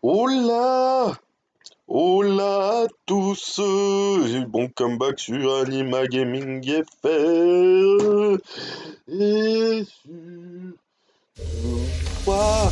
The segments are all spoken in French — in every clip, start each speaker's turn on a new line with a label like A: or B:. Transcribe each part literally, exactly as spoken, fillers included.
A: Hola! Hola à tous! euh, Bon comeback sur Anima Gaming F R et sur quoi?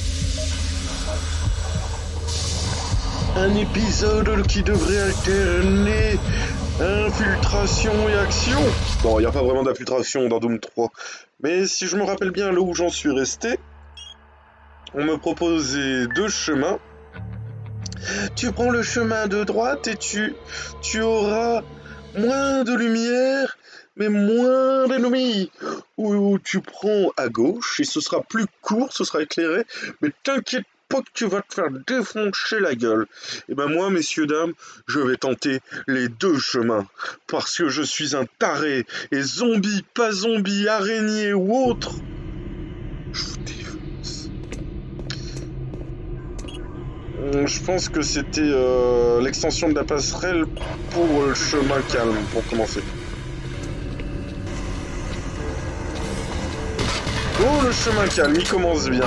A: Un épisode qui devrait alterner infiltration et action. Bon, il n'y a pas vraiment d'infiltration dans Doom trois, mais si je me rappelle bien là où j'en suis resté, on me proposait deux chemins. Tu prends le chemin de droite et tu, tu auras moins de lumière, mais moins d'ennemis. Ou tu prends à gauche et ce sera plus court, ce sera éclairé, mais t'inquiète pas que tu vas te faire défoncer la gueule. Et ben moi, messieurs, dames, je vais tenter les deux chemins, parce que je suis un taré, et zombie, pas zombie, araignée ou autre, je vous défonce. Je pense que c'était euh, l'extension de la passerelle pour le chemin calme, pour commencer. Oh, le chemin calme, il commence bien.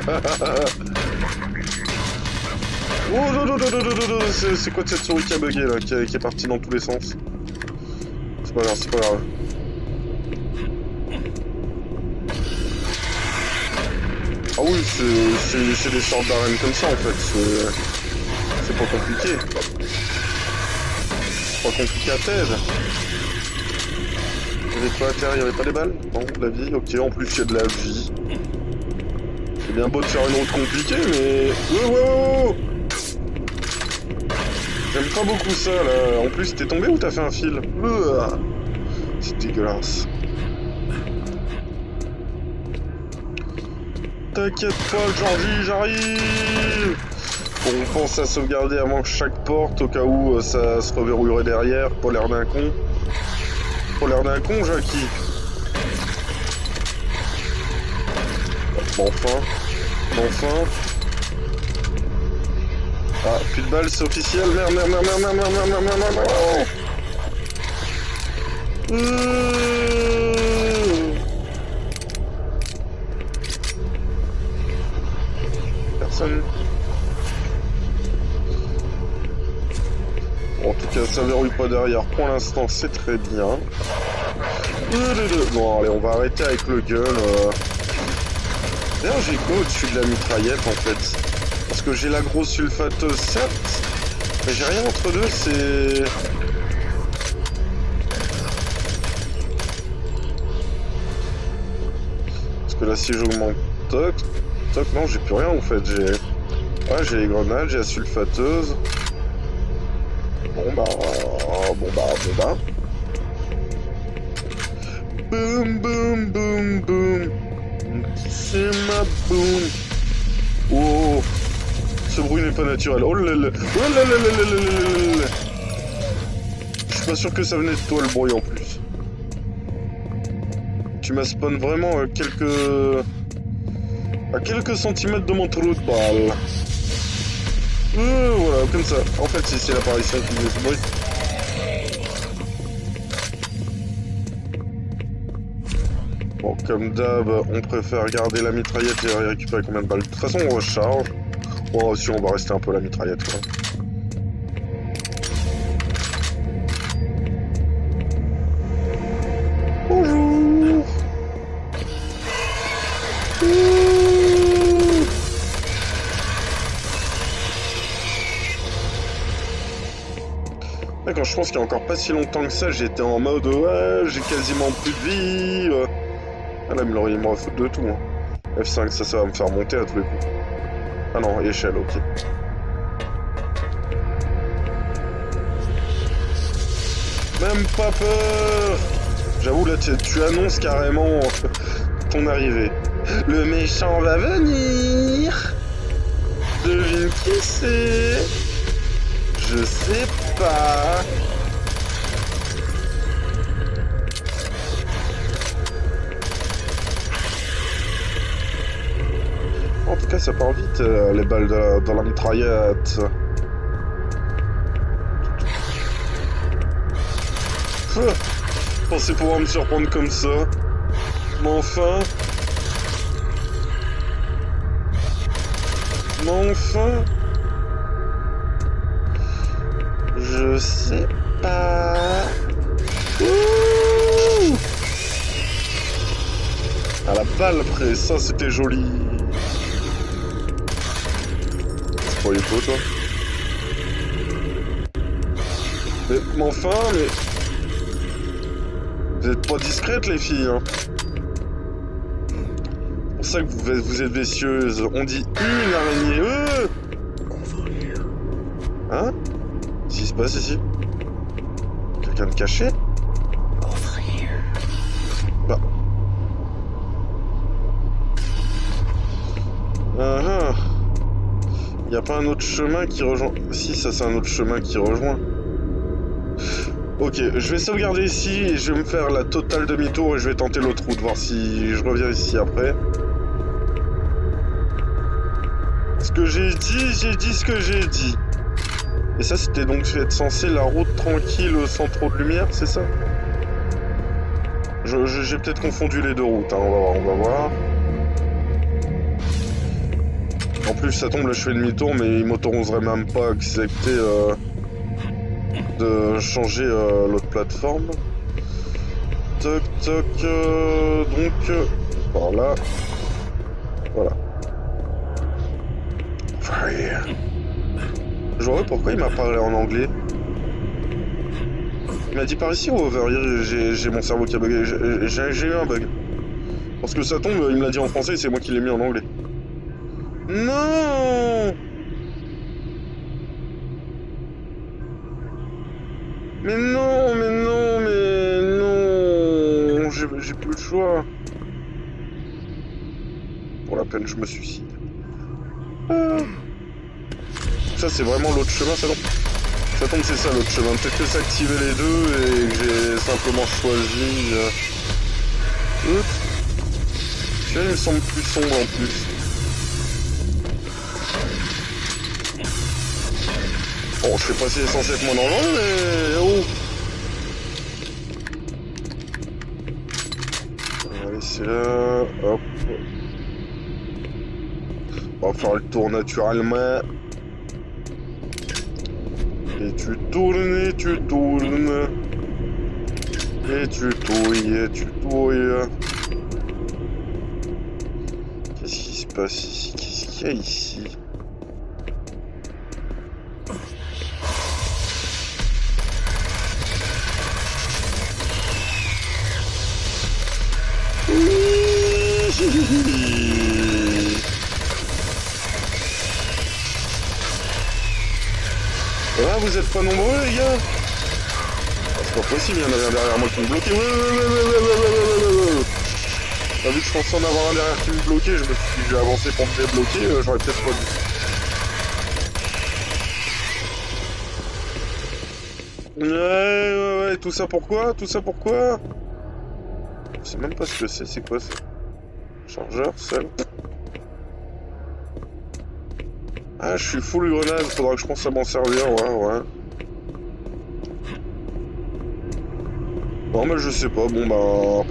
A: Oh, non, non, non, non, non, non, c'est quoi cette souris qui a bugué, là, qui, a, qui est partie dans tous les sens? C'est pas grave, c'est pas grave. Ah oui, c'est des sortes d'arènes comme ça, en fait. C'est pas compliqué. C'est pas compliqué à t'aide. Il y avait quoi à terre? Il y avait pas des balles? Non, de la vie? Ok, en plus il y a de la vie. C'est bien beau de faire une route compliquée, mais... Oh, oh, oh. J'aime pas beaucoup ça, là. En plus, t'es tombé ou t'as fait un fil? C'est dégueulasse. T'inquiète pas, Georgie, j'arrive! Bon, on pense à sauvegarder avant chaque porte, au cas où euh, ça se reverrouillerait derrière. Pas l'air d'un con. Pas l'air d'un con, Jackie. Bon, enfin. Bon, enfin. Ah, plus de balles, c'est officiel. Merde, merde, merde, merde, merde, merde, merde, merde, merde, merde. Euh... Personne. En tout cas, ça verrouille pas derrière. Pour l'instant, c'est très bien. Bon, allez, on va arrêter avec le gun. Euh... D'ailleurs, j'ai quoi au-dessus de la mitraillette, en fait? Parce que j'ai la grosse sulfateuse, certes, mais j'ai rien entre deux, c'est... Parce que là, si j'augmente... Toc, toc, non, j'ai plus rien, en fait. J'ai... Ouais, j'ai les grenades, j'ai la sulfateuse. Bon bah, bon bah, bon bah. Boum, boum, boum, boum. C'est ma boum. Oh, ce bruit n'est pas naturel. Oh là là, oh là là là là là là là. Je suis pas sûr que ça venait de toi le bruit en plus. Tu m'as spawn vraiment à quelques... à quelques centimètres de mon trou de balle. Euh, voilà, comme ça. En fait, c'est l'apparition qui faisait ce bruit. Bon, comme d'hab, on préfère garder la mitraillette et récupérer combien de balles. De toute façon, on recharge. Bon, si on va rester un peu la mitraillette, quoi. Bonjour. D'accord, je pense qu'il y a encore pas si longtemps que ça, j'étais en mode ouais, j'ai quasiment plus de vie. Euh... Ah là, il me va foutre de tout. Hein. F cinq, ça, ça va me faire monter à tous les coups. Ah non, échelle, ok. Même pas peur. J'avoue, là, tu, tu annonces carrément ton arrivée. Le méchant va venir. Devine qui c'est. Je sais pas. En tout cas, ça part vite, euh, les balles de, dans la mitraillette. Je pensais pouvoir me surprendre comme ça. Mais enfin... Mais enfin... Je sais pas... Ouh, à la balle près, ça c'était joli. C'est pas les pots, toi. Mais, mais enfin, mais... Vous êtes pas discrètes, les filles, hein. C'est pour ça que vous, vous êtes vicieuses. On dit une araignée. Euh hein? Qu'est-ce qui se passe ici? Quelqu'un de caché? Bah. Ah ah. Y a pas un autre chemin qui rejoint... Si, ça c'est un autre chemin qui rejoint. Ok, je vais sauvegarder ici et je vais me faire la totale demi-tour et je vais tenter l'autre route, voir si je reviens ici après. Ce que j'ai dit, j'ai dit ce que j'ai dit. Et ça, c'était donc être censé la route tranquille sans trop de lumière, c'est ça? je, je, J'ai peut-être confondu les deux routes, hein. On va voir, on va voir. En plus, ça tombe, là je fais demi-tour, mais il m'autoriserait même pas à accepter euh, de changer euh, l'autre plateforme. Toc toc, euh, donc euh, par là. Voilà. Fire. Je vois pourquoi il m'a parlé en anglais. Il m'a dit par ici ou over here, j'ai mon cerveau qui a bugué. J'ai eu un bug. Parce que ça tombe, il me l'a dit en français et c'est moi qui l'ai mis en anglais. Non! Mais non, mais non, mais non! J'ai plus le choix. Pour la peine, je me suicide. Ah. Ça, c'est vraiment l'autre chemin, ça tombe. Ça tombe, c'est ça l'autre chemin. Peut-être que s'activer les deux et que j'ai simplement choisi. Euh... Oups. Celui-là, il me semble plus sombre en plus. Bon, je sais pas si c'est censé être moins dangereux, mais... Oh. Allez, c'est là... Hop. On va faire le tour naturellement. Et tu tournes, et tu tournes. Et tu touilles, et tu touilles. Qu'est-ce qui se passe ici? Qu'est-ce qu'il y a ici? Ah, vous êtes pas nombreux, les gars? C'est pas possible, il y en avait un derrière moi qui me bloquait. Ouais, ouais, ouais, ouais, ouais, ouais, ouais, ouais. T'as vu que je pensais en avoir un derrière qui me bloquait, je me suis dit que j'ai avancé pour me débloquer, euh, j'aurais peut-être pas dû. Ouais, ouais, ouais, tout ça pourquoi? Tout ça pourquoi? Je sais même pas ce que c'est, c'est quoi ça? Chargeur, seul. Ah, je suis full grenade, faudra que je pense à m'en servir, ouais, ouais. Non, mais je sais pas, bon bah...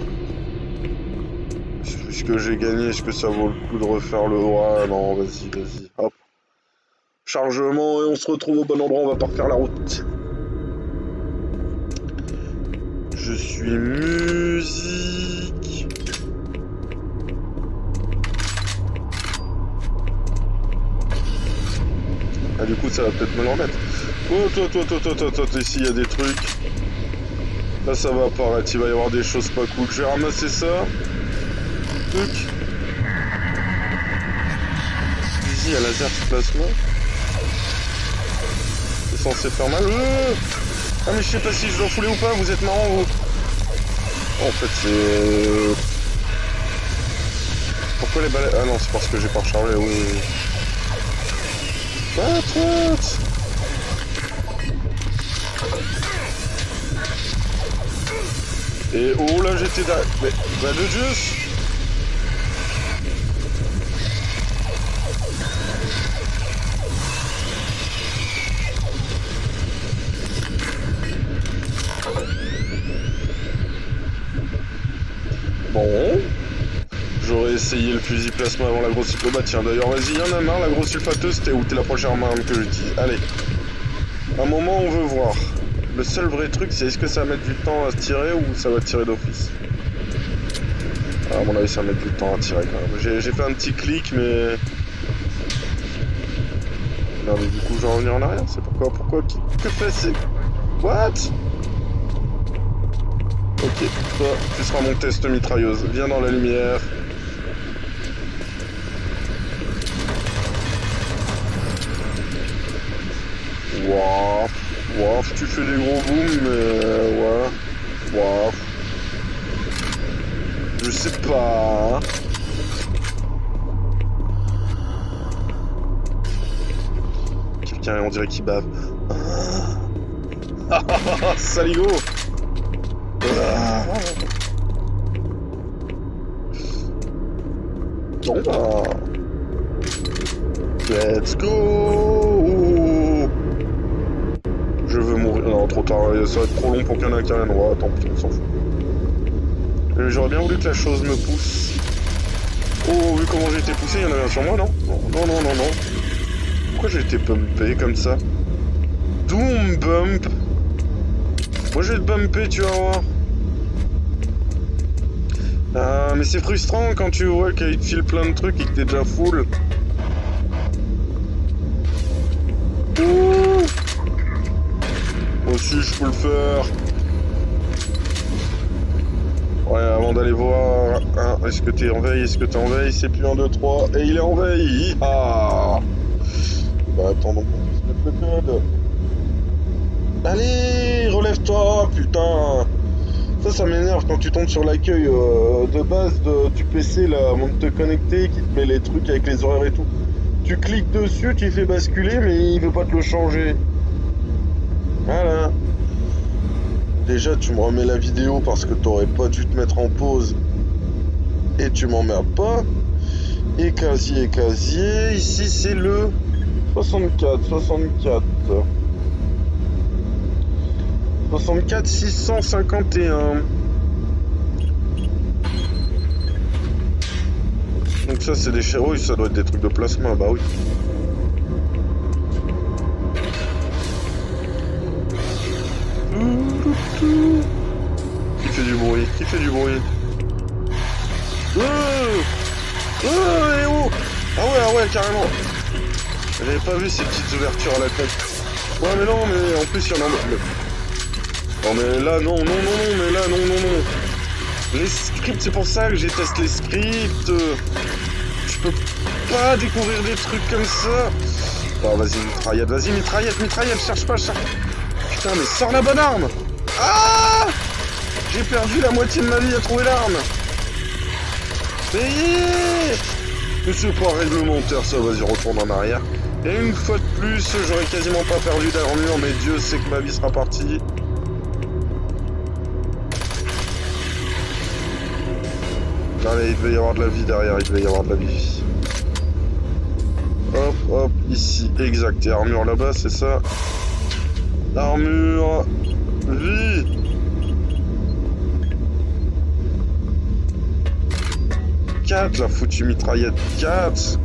A: Puisque j'ai gagné, est-ce que ça vaut le coup de refaire le... Ouais, non, vas-y, vas-y, hop. Chargement, et on se retrouve au bon endroit, on va pas refaire la route. Je suis musique... Ah, du coup, ça va peut-être me le remettre. Oh, toi, toi, toi, toi, toi, toi, toi, ici, il y a des trucs. Là, ça va apparaître. Il va y avoir des choses pas cool. Je vais ramasser ça. Truc. Easy à laser plasma. C'est censé faire mal. Euh ah, mais je sais pas si je dois fouler ou pas. Vous êtes marrant, vous. Oh, en fait, c'est... Pourquoi les balais... Ah non, c'est parce que j'ai pas rechargé. Oui, oui. What, what? Et oh là j'étais là. Mais bah de juste. Bon. J'aurais essayé le fusil plasma avant la grosse sulfateuse. Bah tiens d'ailleurs vas-y, y'en a marre la grosse sulfateuse, t'es où? T'es la prochaine arme que j'utilise. Allez. Un moment on veut voir. Le seul vrai truc, c'est est-ce que ça va mettre du temps à se tirer ou ça va tirer d'office? À mon avis, ça va mettre du temps à tirer quand même. J'ai fait un petit clic, mais... Non, mais du coup, je vais revenir en arrière. C'est pourquoi? Pourquoi? Que fait c'est... What? Ok, toi, tu seras mon test mitrailleuse. Viens dans la lumière. Wouah, wouah, tu fais des gros booms, mais ouais, wouah. Je sais pas. Quelqu'un, on dirait qu'il bave. Ah, saligo. Ah. Bon bah... Let's go. Je veux mourir. Non, trop tard, ça va être trop long pour qu'il y en ait qu'un. Ouais, tant pis, on s'en fout. J'aurais bien voulu que la chose me pousse. Oh, vu comment j'ai été poussé, il y en avait un sur moi, non? Non, non, non, non, non. Pourquoi j'ai été bumpé comme ça? Doom bump. Moi je vais te bumper, tu vas voir. Ah, mais c'est frustrant quand tu vois qu'il te file plein de trucs et que t'es déjà full. Ouh. Moi aussi je peux le faire. Ouais, avant d'aller voir, hein, est-ce que t'es en veille, est-ce que t'es en veille, c'est plus un, deux, trois, et il est en veille. Ah. Bah attendons qu'on puisse mettre le code. Allez, relève-toi, putain. Ça, ça m'énerve quand tu tombes sur l'accueil euh, de base de, du P C là, avant de te connecter, qui te met les trucs avec les horaires et tout. Tu cliques dessus, tu fais basculer, mais il veut pas te le changer. Voilà. Déjà, tu me remets la vidéo parce que t'aurais pas dû te mettre en pause. Et tu m'emmerdes pas. Et casier, casier. Ici, c'est le soixante-quatre, soixante-quatre. soixante-quatre six cent cinquante et un. Donc ça, c'est des chéros. Oui, ça doit être des trucs de plasma. Bah oui. Qui fait du bruit? Qui fait du bruit? Oh, oh, eh oh. Ah ouais, ah ouais, carrément. J'avais pas vu ces petites ouvertures à la tête. Ouais, mais non, mais en plus, il y en a... Non, mais là, non, non, non, non, mais là, non, non, non. Les scripts, c'est pour ça que j'ai testé les scripts. Je peux pas découvrir des trucs comme ça. Oh, vas-y, mitraillette, vas-y, mitraillette, mitraillette, cherche pas, cherche. Putain, mais sors la bonne arme. Ah, j'ai perdu la moitié de ma vie à trouver l'arme. Mais c'est pas réglementaire, ça, vas-y, retourne en arrière. Et une fois de plus, j'aurais quasiment pas perdu d'armure, mais Dieu sait que ma vie sera partie. Allez, il devait y avoir de la vie derrière, il devait y avoir de la vie. Hop, hop, ici, exact. Et armure là-bas, c'est ça. Armure, vie. quatre, la foutue mitraillette, quatre.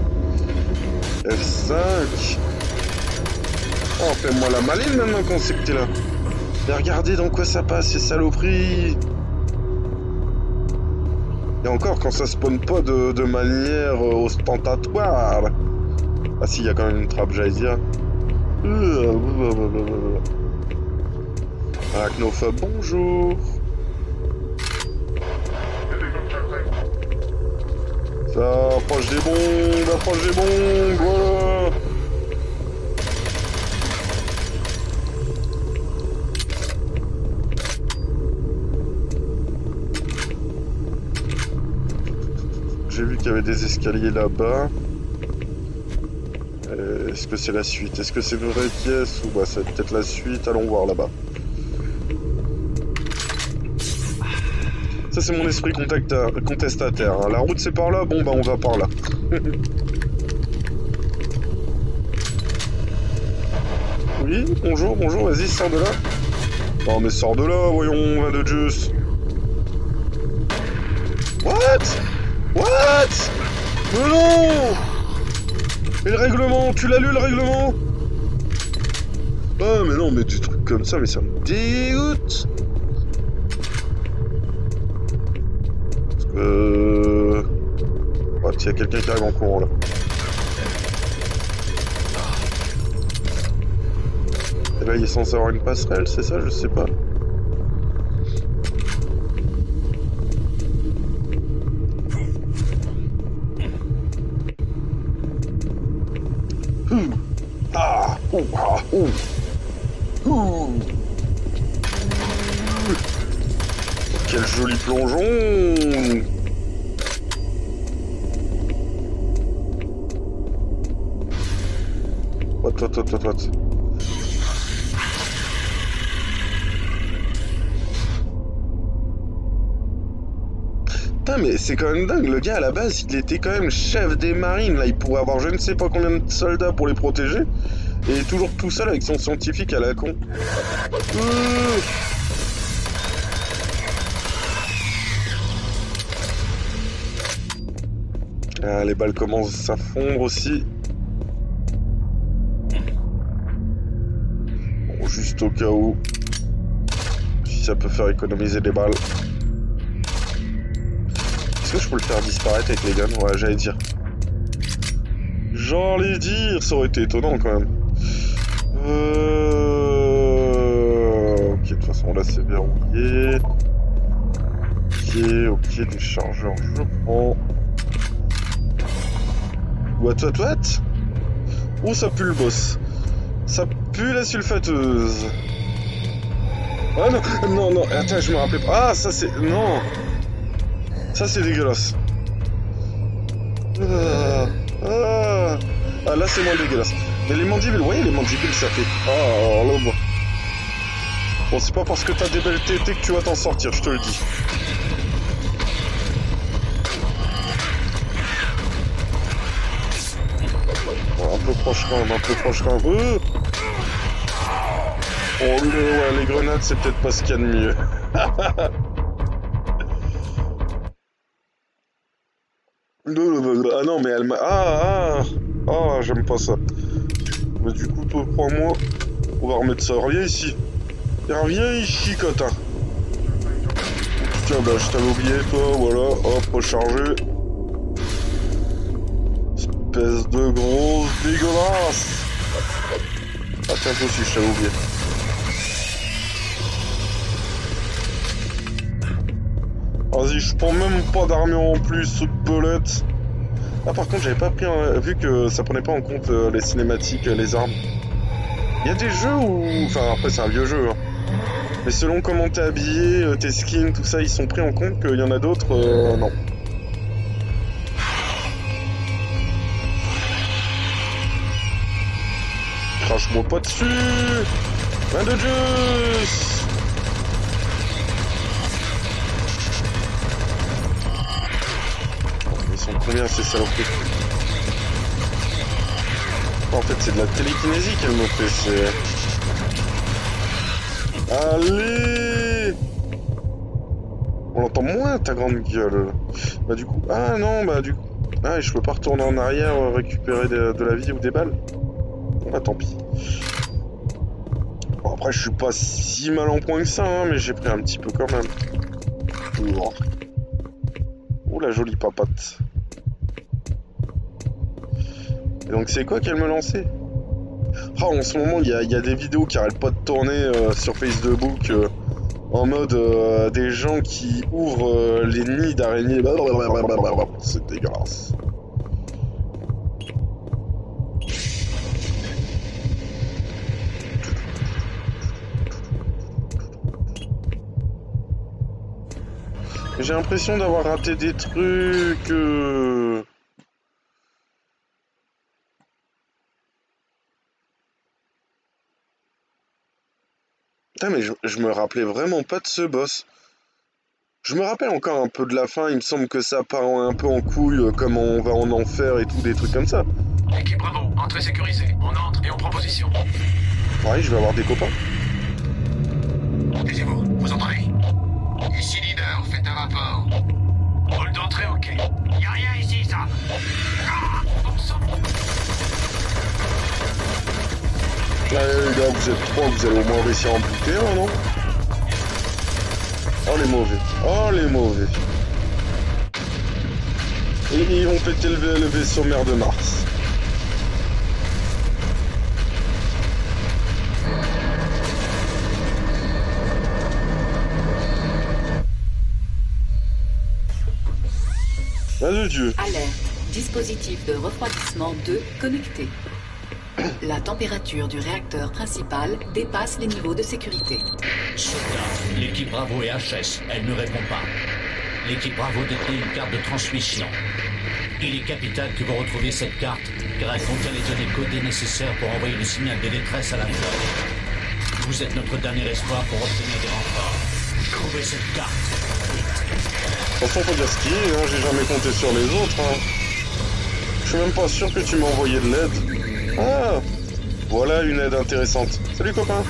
A: F cinq. Oh, fais-moi la maline maintenant qu'on sait que t'es là. Mais regardez dans quoi ça passe, ces saloperies. Et encore, quand ça spawn pas de, de manière ostentatoire. Ah si, il y a quand même une trappe, j'allais dire. Arachnophobe, bonjour. Ça approche des bombes, approche des bombes, voilà. J'ai vu qu'il y avait des escaliers là-bas. Euh, Est-ce que c'est la suite? Est-ce que c'est une vraie pièce? Ou bah c'est peut-être la suite? Allons voir là-bas. Ça c'est mon esprit contestataire. Hein. La route c'est par là, bon bah on va par là. Oui, bonjour, bonjour, vas-y, sors de là. Non mais sors de là, voyons, va de juice. What? What? Mais non! Et le règlement, tu l'as lu le règlement? Ah mais non, mais des trucs comme ça, mais ça me dégoûte. Parce que... Ouais, il y a quelqu'un qui arrive en courant là. Et là il est censé avoir une passerelle, c'est ça? Je sais pas. Hum. Ah, ouh, ah, ouh. Ouh. Quel joli plongeon. What, what, what, what, what. Putain, mais c'est quand même dingue, le gars à la base il était quand même chef des marines, là il pourrait avoir je ne sais pas combien de soldats pour les protéger, et il est toujours tout seul avec son scientifique à la con. Euh... Ah, les balles commencent à fondre aussi. Bon, juste au cas où, si ça peut faire économiser des balles. Est-ce que je peux le faire disparaître avec les guns? Ouais, j'allais dire. J'allais dire, ça aurait été étonnant quand même. Euh... Ok, de toute façon là c'est verrouillé. Ok, ok, des chargeurs, je prends. What, what, what? Oh, ça pue le boss. Ça pue la sulfateuse. Ah non, non, non, attends, je me rappelais pas. Ah, ça c'est... Non. Ça c'est dégueulasse. Ah, ah, ah là c'est moins dégueulasse. Mais les mandibules, vous voyez les mandibules ça fait... Ah, alors là, bon. Bon, c'est pas parce que t'as des belles tétées que tu vas t'en sortir, je te le dis. Bon, un peu proche quand même, un peu proche quand même. Euh oh, le, ouais, les grenades c'est peut-être pas ce qu'il y a de mieux. Ah non, mais elle m'a... Ah, ah, ah, j'aime pas ça. Mais du coup, toi, crois-moi, on va remettre ça. Reviens ici. Reviens ici, cotin. Tiens, bah, je t'avais oublié, toi, voilà. Hop, recharger. Espèce de grosse dégueulasse. Ah, tiens, toi aussi, je t'avais oublié. Vas-y, je prends même pas d'armure en plus, belette. Ah, par contre, j'avais pas pris un... vu que ça prenait pas en compte euh, les cinématiques, euh, les armes. Il y a des jeux où... Enfin, après, c'est un vieux jeu, hein. Mais selon comment t'es habillé, euh, tes skins, tout ça, ils sont pris en compte qu'il y en a d'autres, euh, non. Crache-moi pas dessus. Main de juice. Ils sont combien ces saloperies? En fait c'est de la télékinésie qu'elle me fait, c'est... Allez. On l'entend moins ta grande gueule. Bah du coup... Ah non, bah du coup... Ah et je peux pas retourner en arrière récupérer de, de la vie ou des balles? Bon bah tant pis. Bon après je suis pas si mal en point que ça, hein, mais j'ai pris un petit peu quand même. Oh, oh la jolie papate. Et donc c'est quoi qu'elle me lançait? Ah, en ce moment il y, y a des vidéos qui arrêtent pas de tourner euh, sur Facebook euh, en mode euh, des gens qui ouvrent euh, les nids d'araignées. C'est dégueulasse. J'ai l'impression d'avoir raté des trucs... Euh... Putain, mais je, je me rappelais vraiment pas de ce boss. Je me rappelle encore un peu de la fin, il me semble que ça part un peu en couille, comme on va en enfer et tout, des trucs comme ça.
B: Équipe Bravo, entrée sécurisée. On entre et on prend position.
A: Ouais, je vais avoir des copains.
B: Taisez-vous, vous entendez? Ici leader, faites un rapport. Rôle d'entrée, ok. Y'a rien ici, ça. Ah, bon sang.
A: Allez les gars, vous êtes trois, vous allez au moins réussir à en buter un, non? Oh les mauvais, oh les mauvais. Et ils vont péter le, le vaisseau mère de Mars. Ah de Dieu.
C: Alerte. Dispositif de refroidissement deux connecté. La température du réacteur principal dépasse les niveaux de sécurité.
D: Sauvegarde. L'équipe Bravo et H S, elle ne répond pas. L'équipe Bravo détient une carte de transmission. Il est capital que vous retrouviez cette carte, car elle contient les données codées nécessaires pour envoyer le signal de détresse à la flotte. Vous êtes notre dernier espoir pour obtenir des renforts. Trouvez cette carte.
A: De toute façon, faut dire ce qu'il est, hein, j'ai jamais compté sur les autres. Hein. Je suis même pas sûr que tu m'as envoyé de l'aide. Ah, voilà une aide intéressante. Salut copain.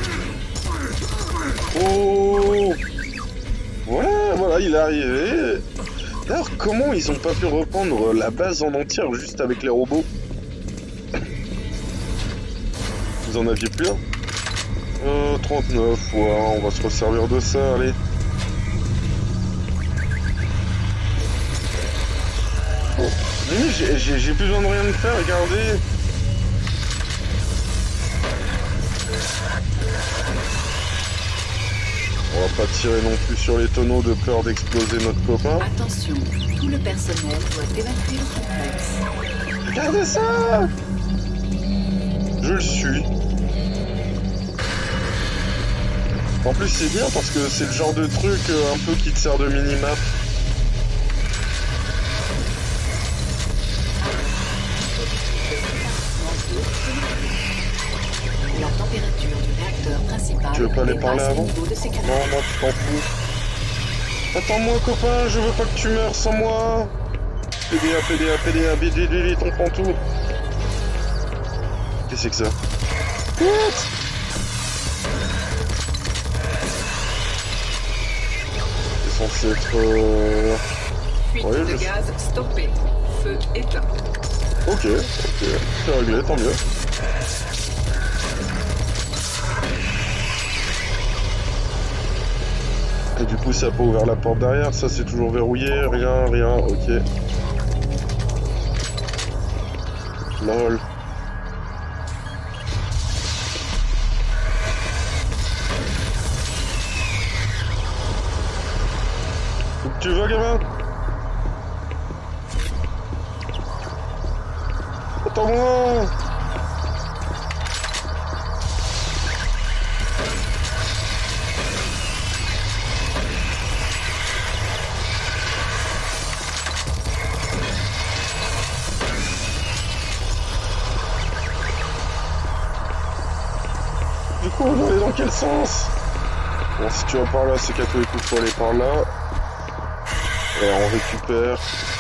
A: Oh, voilà, voilà, il est arrivé. D'ailleurs, comment ils ont pas pu reprendre la base en entière juste avec les robots? Vous en aviez plus un? euh, trente-neuf, ouais, on va se resservir de ça, allez. J'ai plus besoin de rien de faire, regardez. On va pas tirer non plus sur les tonneaux de peur d'exploser notre copain.
C: Attention, tout le personnel doit évacuer le complexe.
A: Regardez ça! Je le suis. En plus c'est bien parce que c'est le genre de truc un peu qui te sert de minimap.
C: La température du réacteur principal.
A: Tu veux pas aller par là avant? Non,
C: non,
A: tu t'en fous. Attends-moi, copain, je veux pas que tu meurs sans moi. P D A, P D A, P D A, B D D, on prend tout. Qu'est-ce que c'est que ça? What? C'est censé être... Euh...
C: Fuite
A: ouais,
C: de
A: je...
C: gaz stoppée. Feu éteint.
A: Ok, ok, c'est réglé, tant mieux. Et du coup ça a pas ouvert la porte derrière, ça c'est toujours verrouillé, rien, rien, ok. Lol. Où que tu vas gamin? Attends-moi! Du coup, on va aller dans quel sens? Bon, si tu vas par là, c'est qu'à tous les coups, faut aller par là. Et on récupère.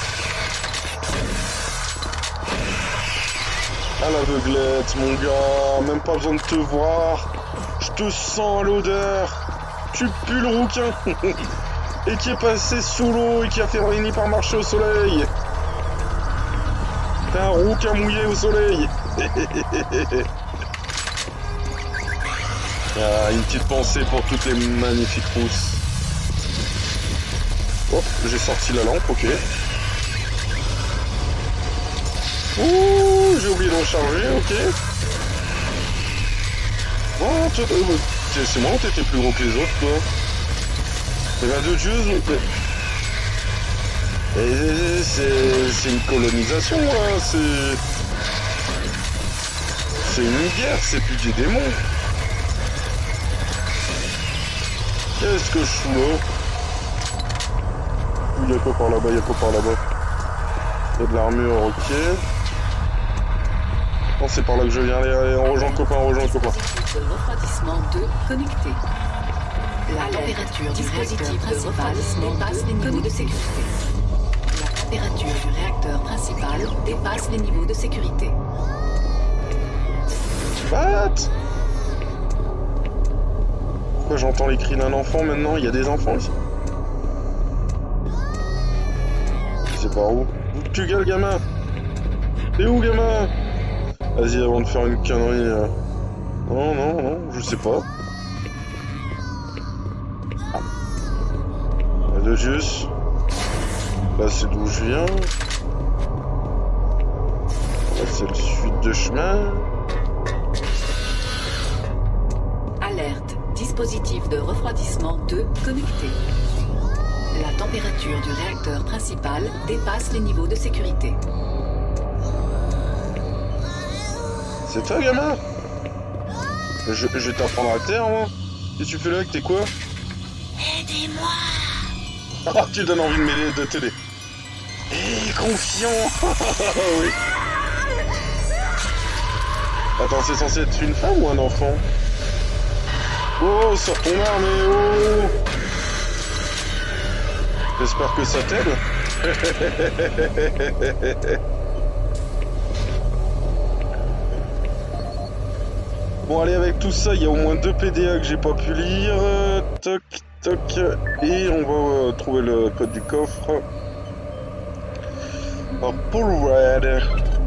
A: À l'aveuglette, mon gars, même pas besoin de te voir. Je te sens à l'odeur. Tu pues le rouquin. Et qui est passé sous l'eau et qui a fait finir par marcher au soleil. T'es un rouquin mouillé au soleil. Ah, une petite pensée pour toutes les magnifiques rousses. Oh, j'ai sorti la lampe, ok. Ouh, j'ai oublié de recharger, ok. Oh, toi, c'est moi ou t'étais plus gros que les autres, toi? Eh ben, de Dieu, c'est une colonisation, hein, c'est... C'est une guerre, c'est plus des démons. Qu'est-ce que je suis là? Il y a quoi par là-bas? Il y a quoi par là-bas? Il y a de l'armure, ok. Non, c'est par là que je viens. Allez, allez, on rejoint le copain, on rejoint le copain.
C: Dispositif de refroidissement deux connecté. La température du réacteur principal dépasse les niveaux de sécurité. La température du réacteur principal dépasse les niveaux de sécurité.
A: What? Pourquoi j'entends les cris d'un enfant maintenant? Il y a des enfants ici. Je sais pas où. Où tu gueules, gamin? T'es où, gamin? Vas-y, avant de faire une connerie. Euh... Non, non, non, je sais pas. De juste. Là, c'est d'où je viens. Là, c'est le suite de chemin.
C: Alerte. Dispositif de refroidissement deux connecté. La température du réacteur principal dépasse les niveaux de sécurité.
A: C'est toi, gamin? Je, je vais t'apprendre à terre, moi. Qu'est-ce que tu fais là avec tes quoi?
E: Aidez-moi!
A: Ah, tu donnes envie de m'aider, de t'aider. Hé, confiant. Oui. Attends, c'est censé être une femme ou un enfant? Oh, sors ton arme, et oh! J'espère que ça t'aide. Bon, allez, avec tout ça, il y a au moins deux P D A que j'ai pas pu lire. Toc, toc. Et on va euh, trouver le code du coffre. Alors, Paul Rudd.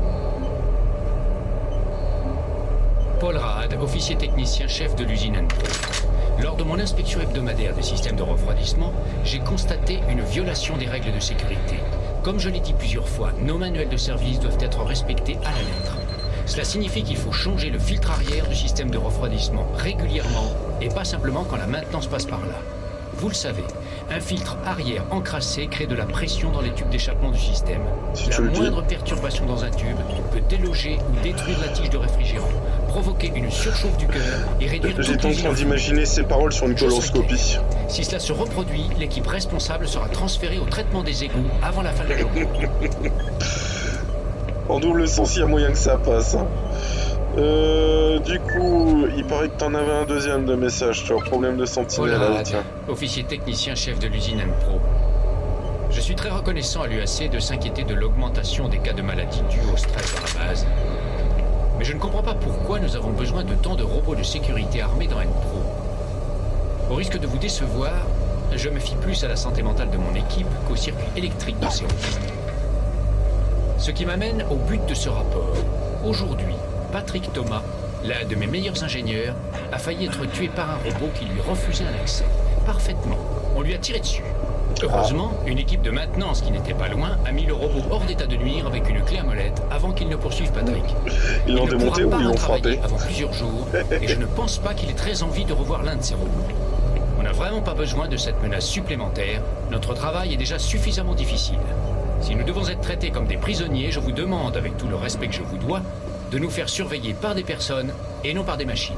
F: Paul Rudd, officier technicien chef de l'usine Enpro. Lors de mon inspection hebdomadaire des systèmes de refroidissement, j'ai constaté une violation des règles de sécurité. Comme je l'ai dit plusieurs fois, nos manuels de service doivent être respectés à la lettre. Cela signifie qu'il faut changer le filtre arrière du système de refroidissement régulièrement et pas simplement quand la maintenance passe par là. Vous le savez, un filtre arrière encrassé crée de la pression dans les tubes d'échappement du système.
A: Si
F: la
A: tu le dis.
F: moindre perturbation dans un tube peut déloger ou détruire la tige de réfrigérant, provoquer une surchauffe du cœur et réduire toute
A: J'étais en
F: l'usine
A: train
F: en fumée.
A: d'imaginer ces paroles sur une
F: Chose
A: coloscopie.
F: Si cela se reproduit, l'équipe responsable sera transférée au traitement des égouts avant la fin de la journée.
A: En double sens, il y a moyen que ça passe. Hein. Euh, du coup, il paraît que t'en avais un deuxième de message. Tu as un problème de
F: Paul
A: sentinelle. Là,
F: Rudd,
A: tiens.
F: officier technicien chef de l'usine Enpro. Je suis très reconnaissant à l'U A C de s'inquiéter de l'augmentation des cas de maladie dus au stress à la base. Mais je ne comprends pas pourquoi nous avons besoin de tant de robots de sécurité armés dans Enpro. Au risque de vous décevoir, je me fie plus à la santé mentale de mon équipe qu'au circuit électrique de ces robots. Ce qui m'amène au but de ce rapport. Aujourd'hui, Patrick Thomas, l'un de mes meilleurs ingénieurs, a failli être tué par un robot qui lui refusait un accès. Parfaitement. On lui a tiré dessus. Heureusement, une équipe de maintenance qui n'était pas loin a mis le robot hors d'état de nuire avec une clé à molette avant qu'il ne poursuive Patrick.
A: Ils l'ont
F: Il ne
A: démonté
F: pourra
A: ou
F: pas
A: ils l'ont
F: retravailler
A: frappé?
F: avant plusieurs jours, et je ne pense pas qu'il ait très envie de revoir l'un de ces robots. On n'a vraiment pas besoin de cette menace supplémentaire. Notre travail est déjà suffisamment difficile. Si nous devons être traités comme des prisonniers, je vous demande, avec tout le respect que je vous dois, de nous faire surveiller par des personnes et non par des machines.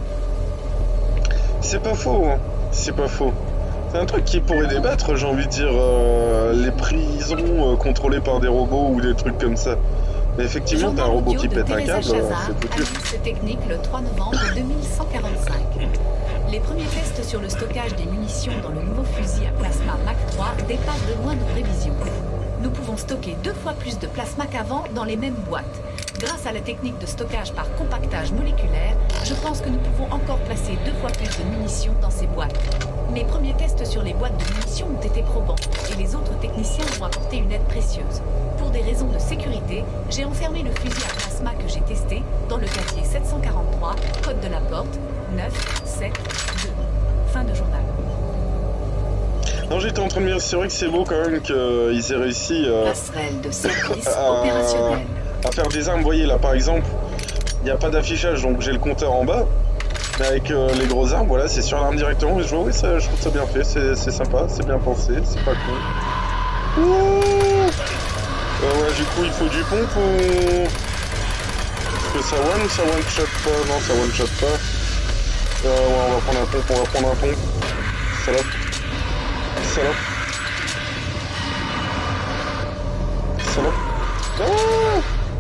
A: C'est pas faux, hein. C'est pas faux. C'est un truc qui pourrait débattre, j'ai envie de dire, euh, les prisons euh, contrôlées par des robots ou des trucs comme ça. Mais effectivement, t'as un robot qui pète un câble, euh, c'est foutu.
C: Annonce technique le trois novembre deux mille cent quarante-cinq. Les premiers tests sur le stockage des munitions dans le nouveau fusil à plasma Mach trois dépassent de loin nos prévisions. Nous pouvons stocker deux fois plus de plasma qu'avant dans les mêmes boîtes. Grâce à la technique de stockage par compactage moléculaire, je pense que nous pouvons encore placer deux fois plus de munitions dans ces boîtes. Mes premiers tests sur les boîtes de munitions ont été probants et les autres techniciens ont apporté une aide précieuse. Pour des raisons de sécurité, j'ai enfermé le fusil à plasma que j'ai testé dans le casier sept cent quarante-trois, code de la porte neuf sept deux. Fin de journal.
A: Non, j'étais en train de me dire, c'est vrai que c'est beau quand même qu'ils aient réussi euh,
C: Passerelle de service
A: à,
C: opérationnel.
A: à faire des armes. Vous voyez là par exemple, il n'y a pas d'affichage, donc j'ai le compteur en bas. Mais avec euh, les gros armes, voilà, c'est sur l'arme directement. Et je vois, oui, ça, je trouve ça bien fait, c'est c'est sympa, c'est bien pensé, c'est pas con. Ouh euh, ouais, du coup, il faut du pompe ou... Est-ce que ça one ou ça one shot pas? Non, ça one shot pas. Euh, ouais, on va prendre un pompe, on va prendre un pompe. Salope. Salope. Salope. Ah!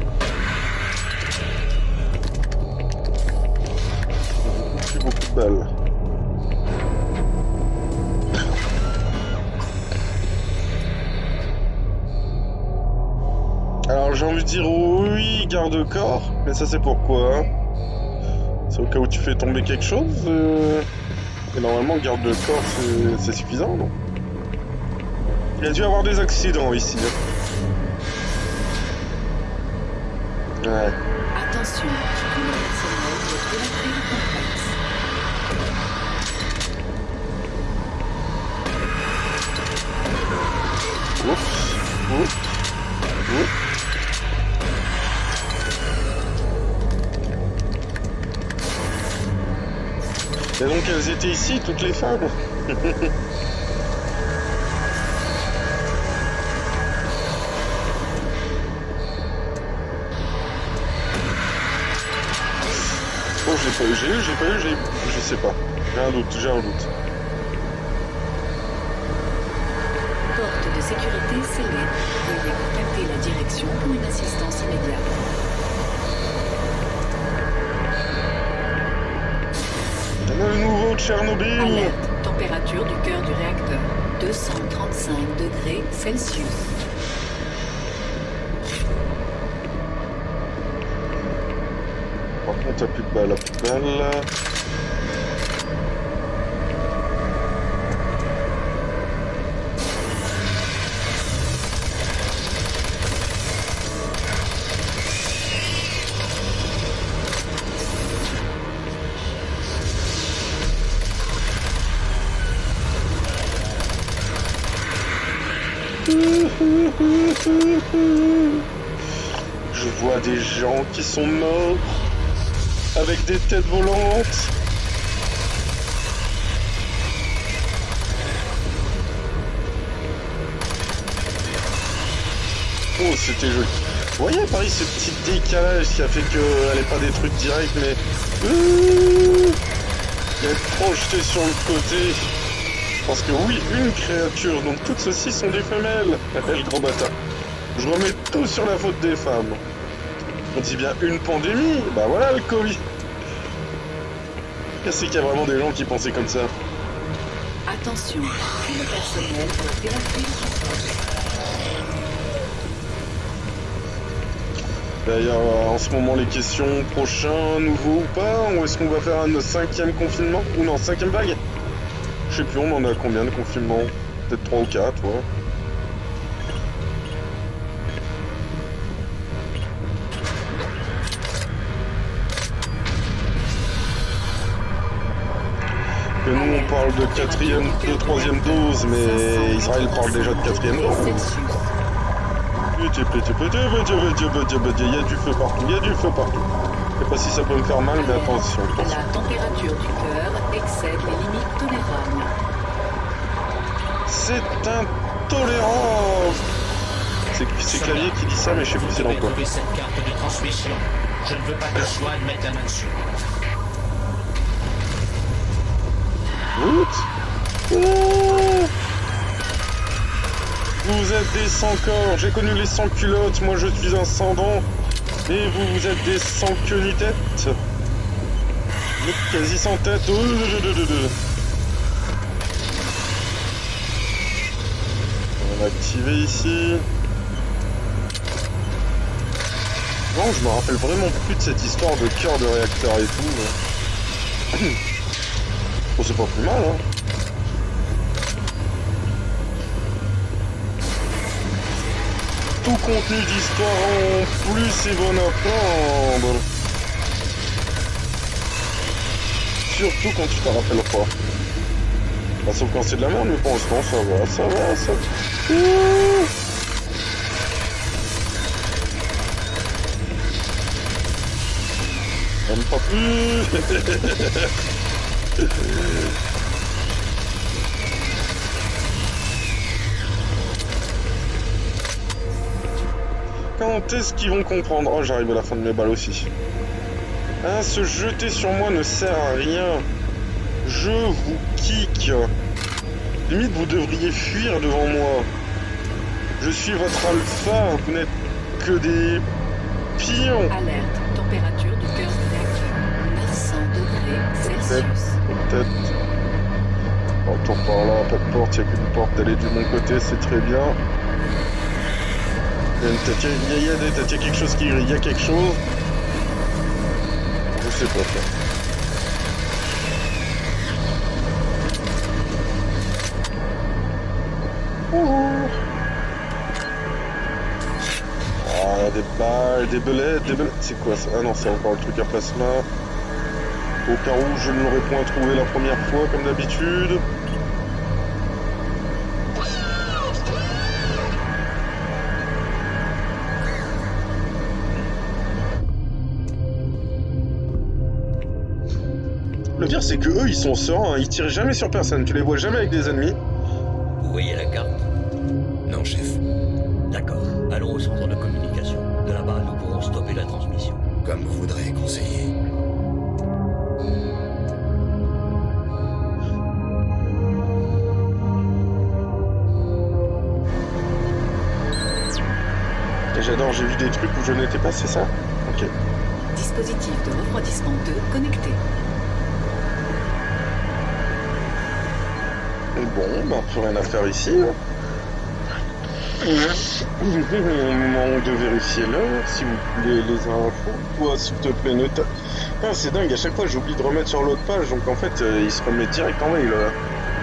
A: Plus beaucoup de balles. Alors j'ai envie de dire oui, garde-corps, mais ça c'est pourquoi hein? C'est au cas où tu fais tomber quelque chose euh... Et normalement garde-corps c'est suffisant, non? Il y a dû avoir des accidents ici. Ouais.
C: Attention, tout le personnel doit évacuer le complexe.
A: Et donc elles étaient ici, toutes les femmes. Oh, je l'ai pas eu, j'ai eu, j'ai pas eu, j'ai... Je sais pas. J'ai un doute, j'ai un doute.
C: Porte de sécurité scellée. Veuillez contacter la direction pour une assistance immédiate.
A: Le nouveau Tchernobyl.
C: Alerte. Température du cœur du réacteur. deux cent trente-cinq degrés Celsius.
A: Par contre, t'as plus de balles, plus de balles. Je vois des gens qui sont morts avec des têtes volantes. Oh, c'était joli. Vous voyez à Paris ce petit décalage qui a fait qu'elle n'est pas des trucs directs, mais euh, elle est projetée sur le côté. Parce que oui, une créature, donc toutes ceci sont des femelles. Le gros bâtard. Je remets tout sur la faute des femmes. On dit bien une pandémie, bah voilà le Covid. Qu'est-ce qu'il y a vraiment des gens qui pensaient comme ça?
C: Attention, tout le personnel doit évacuer le poste.
A: D'ailleurs, en ce moment, les questions prochains, nouveaux ou pas, ou est-ce qu'on va faire un cinquième confinement? Ou non, cinquième vague? Je sais plus, on en a combien de confinements? Peut-être trois ou quatre, ouais. Que nous on parle de quatrième, de troisième dose, mais Israël parle déjà de quatrième dose. Il y a du feu partout, il y a du feu partout. Je sais pas si ça peut me faire mal, mais attention, attention.
C: La température du cœur excède les limites tolérables.
A: C'est intolérant. C'est Clavier qui dit ça, mais je sais plus c'est dans quoi.
D: Cette carte de transmission. Je ne veux pas que Swan mette la main dessus.
A: Oups. Oh, vous êtes des sans-corps, j'ai connu les sans-culottes, moi je suis un sans-dents. Et vous, vous êtes des sans-queue ni tête. Vous êtes quasi sans tête. Oh, on va activer ici. Non, je me rappelle vraiment plus de cette histoire de cœur de réacteur et tout. Oh, c'est pas plus mal, hein. Tout contenu d'histoire en plus est bon à prendre. Surtout quand tu t'en rappelles pas. Bah, sauf quand c'est de la merde, mais pour l'instant ça va, ça va, ça va. Ouh. Même pas plus. Quand est-ce qu'ils vont comprendre? Oh, j'arrive à la fin de mes balles aussi. Hein, se jeter sur moi ne sert à rien. Je vous kick. Limite, vous devriez fuir devant moi. Je suis votre alpha, vous n'êtes que des pions.
C: Alerte, température du cœur du réacteur. neuf cents degrés Celsius.
A: Peut-être. Retour par là, pas de porte, il n'y a qu'une porte, elle est du bon côté, c'est très bien. Il y a, une tête, il y a, il y a, des têtes, il y a quelque chose qui grille, il y a quelque chose. Je sais pas ça. Ouh. Ah, des balles, des belettes, des belettes. C'est quoi ça? Ah non, c'est encore le truc à plasma. Au cas où je ne l'aurais point trouvé la première fois, comme d'habitude. Le pire, c'est que eux, ils sont sereins, hein. Ils tirent jamais sur personne. Tu les vois jamais avec des ennemis.
G: Vous voyez la carte?
H: Non, chef.
G: D'accord. Allons au centre de communication. De là-bas, nous pourrons stopper la transmission.
H: Comme vous voudrez, conseiller.
A: Et j'adore, j'ai vu des trucs où je n'étais pas, c'est ça? Ok.
C: Dispositif de refroidissement deux connecté.
A: Bon, bah, plus rien à faire ici. Hein. Moment de vérifier l'heure, s'il vous plaît, les infos. Toi, s'il te plaît, ne t'a... Ah, c'est dingue, à chaque fois j'oublie de remettre sur l'autre page, donc en fait, euh, il se remet direct en mail. Là.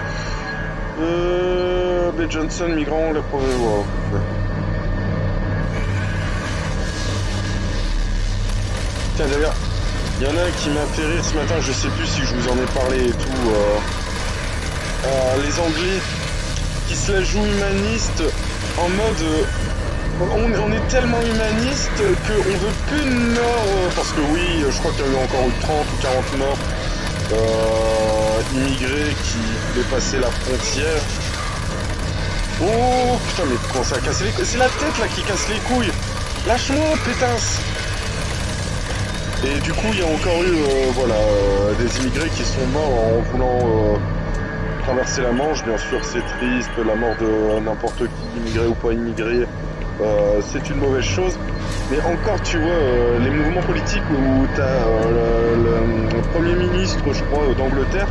A: Euh... B. Johnson, migrant, la pro... Wow. Tiens, d'ailleurs, il y en a qui m'a fait rire ce matin, je sais plus si je vous en ai parlé et tout. Euh... Euh, les Anglais qui se la jouent humanistes en mode euh, on, on est tellement humaniste qu'on veut plus de morts euh, parce que oui, je crois qu'il y a eu encore eu trente ou quarante morts euh, immigrés qui voulaient passer la frontière. Oh putain, mais comment ça a cassé les couilles? C'est la tête là qui casse les couilles. Lâche-moi, pétasse. Et du coup il y a encore eu euh, voilà euh, des immigrés qui sont morts en voulant euh, traverser la Manche. Bien sûr c'est triste, la mort de n'importe qui, immigré ou pas immigré, euh, c'est une mauvaise chose. Mais encore tu vois euh, les mouvements politiques où tu as euh, le, le Premier ministre, je crois, d'Angleterre,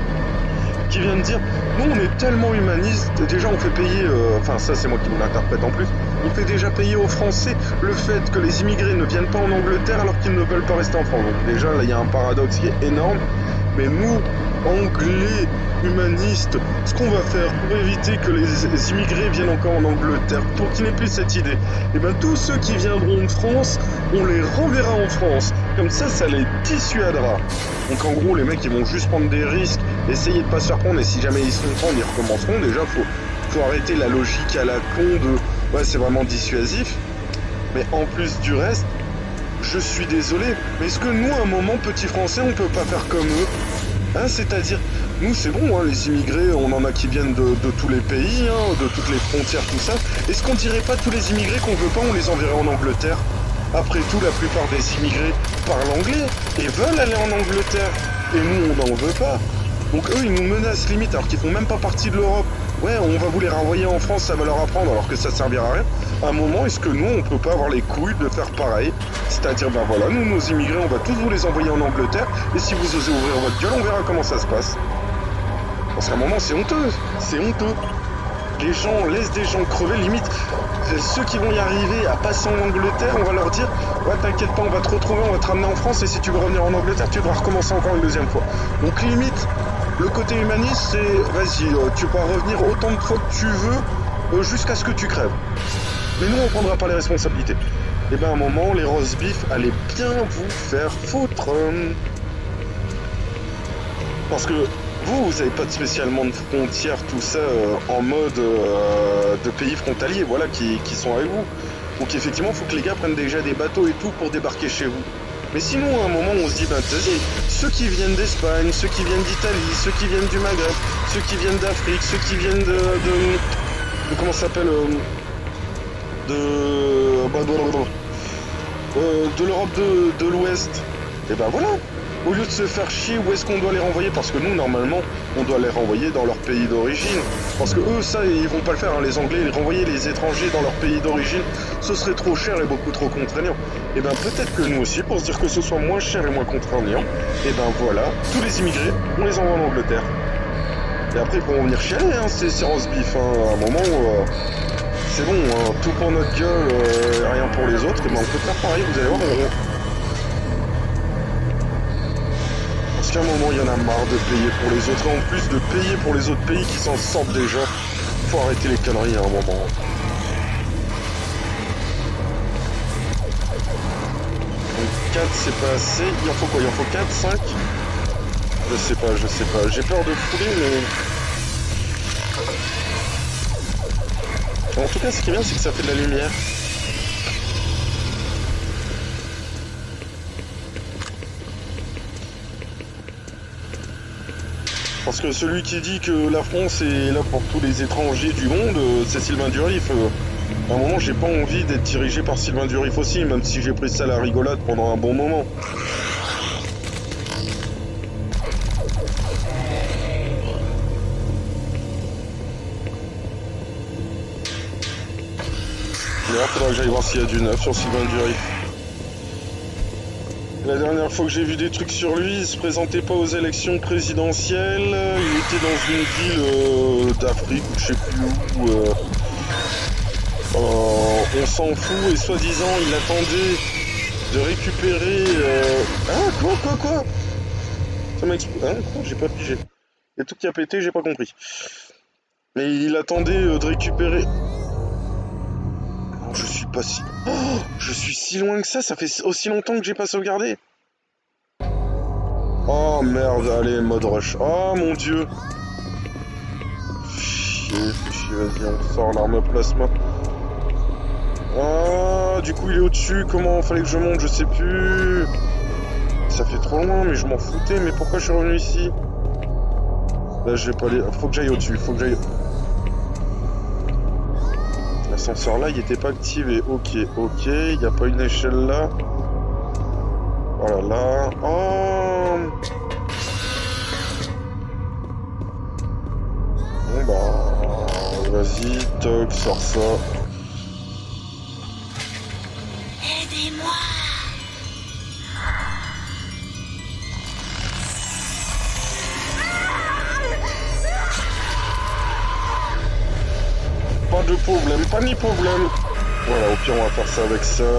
A: qui vient de dire nous on est tellement humaniste, déjà on fait payer, euh, enfin ça c'est moi qui vous l'interprète en plus, on fait déjà payer aux Français le fait que les immigrés ne viennent pas en Angleterre alors qu'ils ne veulent pas rester en France. Donc déjà là il y a un paradoxe qui est énorme, mais nous, Anglais, humanistes, ce qu'on va faire pour éviter que les, les immigrés viennent encore en Angleterre, pour qu'ils n'aient plus cette idée, et bien tous ceux qui viendront de France, on les renverra en France, comme ça ça les dissuadera. Donc en gros les mecs ils vont juste prendre des risques, essayer de pas se faire prendre, et si jamais ils se font prendre ils recommenceront. Déjà faut, faut arrêter la logique à la con de ouais c'est vraiment dissuasif, mais en plus du reste, je suis désolé, mais est-ce que nous à un moment petits français on peut pas faire comme eux, hein, c'est-à-dire nous c'est bon, hein, les immigrés on en a qui viennent de, de tous les pays, hein, de toutes les frontières, tout ça, est-ce qu'on dirait pas tous les immigrés qu'on veut pas on les enverrait en Angleterre? Après tout la plupart des immigrés parlent anglais et veulent aller en Angleterre, et nous on n'en veut pas. Donc eux ils nous menacent limite alors qu'ils font même pas partie de l'Europe. Ouais, on va vous les renvoyer en France, ça va leur apprendre alors que ça servira à rien. À un moment, est-ce que nous, on peut pas avoir les couilles de faire pareil? C'est-à-dire, ben voilà, nous, nos immigrés, on va tous vous les envoyer en Angleterre, et si vous osez ouvrir votre gueule, on verra comment ça se passe. Parce qu'à un moment, c'est honteux, c'est honteux. Les gens laissent des gens crever, limite, ceux qui vont y arriver à passer en Angleterre, on va leur dire, ouais, t'inquiète pas, on va te retrouver, on va te ramener en France, et si tu veux revenir en Angleterre, tu devras recommencer encore une deuxième fois. Donc limite, le côté humaniste, c'est vas-y, euh, tu pourras revenir autant de fois que tu veux euh, jusqu'à ce que tu crèves. Mais nous, on prendra pas les responsabilités. Et ben à un moment, les roast beef allaient bien vous faire foutre. Parce que vous, vous n'avez pas de spécialement de frontières, tout ça, euh, en mode euh, de pays frontaliers, voilà, qui, qui sont avec vous. Donc effectivement, il faut que les gars prennent déjà des bateaux et tout pour débarquer chez vous. Mais sinon, à un moment, on se dit, ben, vas-y, ceux qui viennent d'Espagne, ceux qui viennent d'Italie, ceux qui viennent du Maghreb, ceux qui viennent d'Afrique, ceux qui viennent de... de, de comment ça s'appelle euh, De... Bah, de, euh, de l'Europe de, de l'Ouest. Et ben voilà, au lieu de se faire chier, où est-ce qu'on doit les renvoyer? Parce que nous, normalement, on doit les renvoyer dans leur pays d'origine. Parce que eux, ça, ils vont pas le faire, hein, les Anglais, les renvoyer les étrangers dans leur pays d'origine, ce serait trop cher et beaucoup trop contraignant. Et ben peut-être que nous aussi, pour se dire que ce soit moins cher et moins contraignant, et ben voilà, tous les immigrés, on les envoie en Angleterre. Et après, ils pourront venir chialer, hein, ces, ces roast beef, hein, à un moment où... Euh, c'est bon, hein, tout pour notre gueule, euh, rien pour les autres, et ben on peut faire pareil, vous allez voir. On... Parce qu'à un moment, il y en a marre de payer pour les autres, et en plus de payer pour les autres pays qui s'en sortent déjà, faut arrêter les conneries à un moment. Donc quatre, c'est pas assez, il en faut quoi? Il en faut quatre, cinq? Je sais pas, je sais pas, j'ai peur de fouler, mais... En tout cas, ce qui est bien, c'est que ça fait de la lumière. Parce que celui qui dit que la France est là pour tous les étrangers du monde, c'est Sylvain Durif. À un moment, j'ai pas envie d'être dirigé par Sylvain Durif aussi, même si j'ai pris ça à la rigolade pendant un bon moment. D'ailleurs, faudra que j'aille voir s'il y a du neuf sur Sylvain Durif. La dernière fois que j'ai vu des trucs sur lui, il se présentait pas aux élections présidentielles, il était dans une ville euh, d'Afrique ou je sais plus où. Euh, euh, on s'en fout et soi-disant il attendait de récupérer... Euh... Ah quoi quoi quoi Ça m'a explosé. Hein quoi J'ai pas pigé. Il y a tout qui a pété, j'ai pas compris. Mais il attendait euh, de récupérer... Je suis pas si... Oh, je suis si loin que ça, ça fait aussi longtemps que j'ai pas sauvegardé. Oh merde, allez, mode rush. Oh mon dieu. Chier, chier, vas-y, on sort l'arme plasma. Ah, du coup il est au-dessus, comment fallait que je monte, je sais plus. Ça fait trop loin, mais je m'en foutais, mais pourquoi je suis revenu ici? Là, je vais pas aller... Faut que j'aille au-dessus, faut que j'aille... L'ascenseur là il était pas activé, ok, ok, il n'y a pas une échelle là. Oh là là, oh. Bon bah, vas-y, toc, sors ça.
E: Aidez-moi.
A: Pas de problème, pas ni problème. Voilà, au pire on va faire ça avec ça.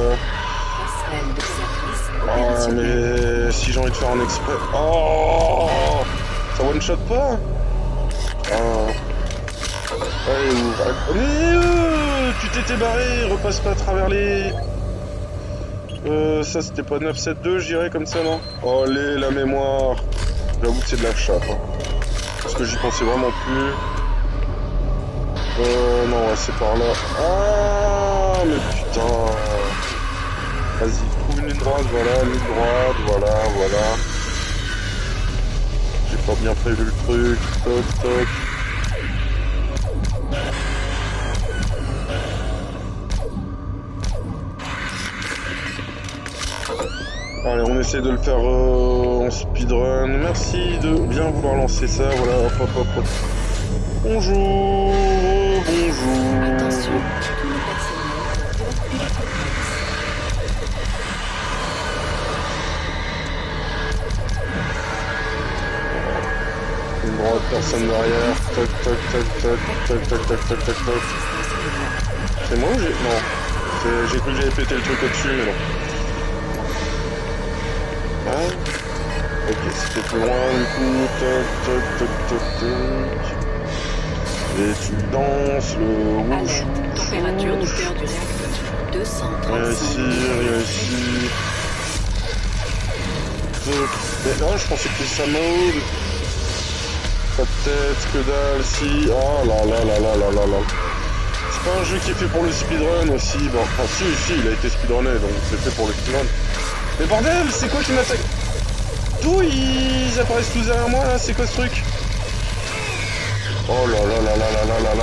A: Ah mais si j'ai envie de faire un exprès... Oh, ça one shot pas. Ah. Allez, ouvre. Mais euh, tu t'étais barré, repasse pas à travers les... Euh, ça c'était pas neuf sept deux je dirais comme ça non? Oh allez, la mémoire. J'avoue que c'est de la chape. Hein. Parce que j'y pensais vraiment plus. Euh, non, ouais, c'est par là. Ah, mais putain. Vas-y, trouve une ligne droite, voilà, une ligne droite, voilà, voilà. J'ai pas bien prévu le truc. Toc, toc. Allez, on essaie de le faire euh, en speedrun. Merci de bien vouloir lancer ça, voilà, hop, hop, hop, hop. Bonjour, bonjour.
C: Attention, tous les personnels
A: Une droite, personne derrière. Toc, toc, toc, toc, toc, toc, toc, toc, toc, toc. C'est moi ou j'ai... Non. J'ai cru que j'avais pété le truc au-dessus, mais non. Ah. Ok, c'était plus loin du coup. Toc, toc, toc, toc, toc. Et tu danses le rouge.
C: Alerte, température du cœur du réacteur. deux cent trente-cinq.
A: Viens ici, viens ici. Mais non, je pensais que ça mode. Pas de tête, que dalle, si. Oh là là là là là là là. C'est pas un jeu qui est fait pour le speedrun aussi. Bon, enfin si, si, il a été speedrunné, donc c'est fait pour le speedrun. Mais bordel, c'est quoi qui m'attaque? D'où ils apparaissent tous derrière moi là? C'est quoi ce truc? Oh là là là là là là là là.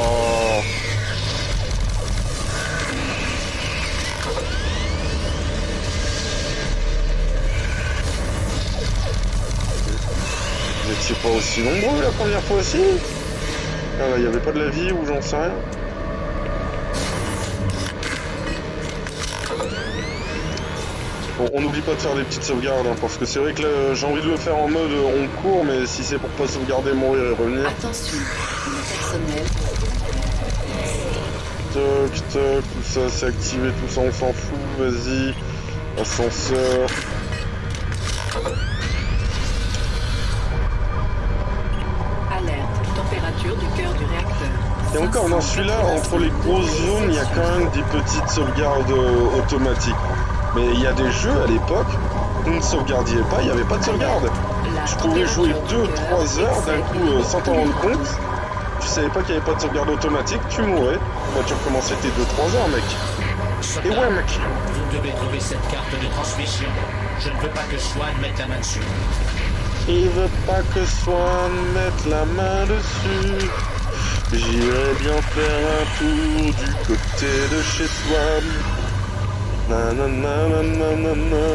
A: Vous étiez pas aussi nombreux la première fois aussi? Ah là, il n'y avait pas de la vie ou j'en sais rien. Bon, on n'oublie pas de faire des petites sauvegardes, hein, parce que c'est vrai que là, j'ai envie de le faire en mode on court, mais si c'est pour pas sauvegarder, mourir et revenir.
C: Attention, le personnel.
A: Toc, toc, tout ça c'est activé, tout ça on s'en fout, vas-y. Ascenseur.
C: Alerte, température du cœur du réacteur.
A: Et encore dans celui-là, entre les grosses zones, il y a quand même des petites sauvegardes euh, automatiques. Mais il y a des jeux à l'époque, vous ne sauvegardiez pas, il n'y avait pas de sauvegarde. Tu pouvais jouer deux trois heures d'un coup euh, sans t'en rendre compte. Tu savais pas qu'il n'y avait pas de sauvegarde automatique, tu mourais. Bah, tu recommençais tes deux trois heures, mec. Et ouais, mec.
D: Vous devez trouver cette carte de transmission. Je ne veux pas que Swan mette la main dessus.
A: Il veut pas que Swan mette la main dessus. J'irai bien faire un tour du côté de chez Swan. Nananananana.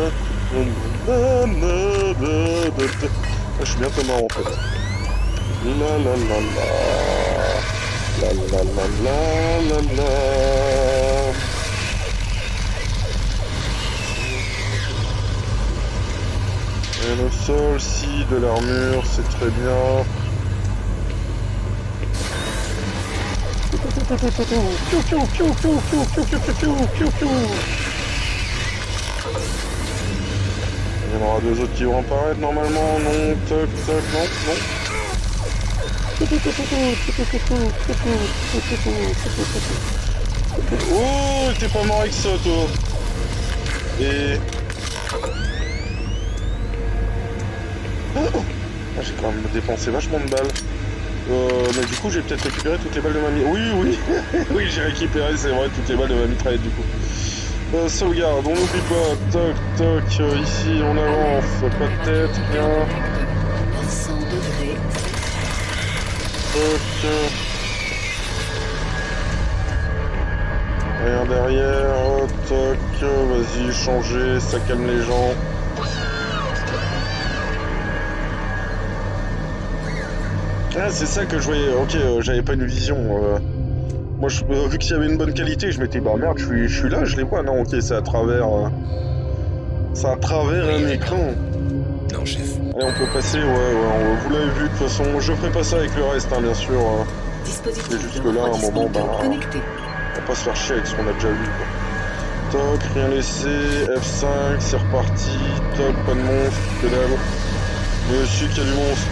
A: Je suis bientôt mort en fait. La la la la. La la la la la la. Et le sol-ci de l'armure, c'est très bien. Il y en aura deux autres qui vont apparaître normalement. Non, toc, toc, non, non. Oh, t'es pas mort avec ça, toi. Et... Oh, j'ai quand même dépensé vachement de balles. Euh, mais du coup, j'ai peut-être récupéré toutes les balles de ma mitraillette. Oui, oui, oui, j'ai récupéré, c'est vrai, toutes les balles de ma mitraillette, du coup. Euh, sauvegarde, on n'oublie pas. Toc, toc, euh, ici, on avance. Pas de tête, rien.
C: neuf cents degrés.
A: Toc. Rien derrière. Toc, vas-y, changer, ça calme les gens. Ah, c'est ça que je voyais. Ok, euh, j'avais pas une vision. Euh... Moi, je... euh, vu qu'il y avait une bonne qualité, je m'étais dit, bah merde, je suis, je suis là, je les vois. Non, ok, c'est à travers. Euh... C'est à travers un écran.
H: Non, chef.
A: Allez, on peut passer, ouais, ouais, vous l'avez vu, de toute façon. Je ferai pas ça avec le reste, hein, bien sûr. Euh...
C: Dispositif
A: Et jusque là, à un moment, bah.
C: connecté.
A: On va pas se faire chier avec ce qu'on a déjà vu, quoi. Toc, rien laissé. F cinq, c'est reparti. Toc, pas de monstre, que dalle. Mais aussi qu'il y a du monstre.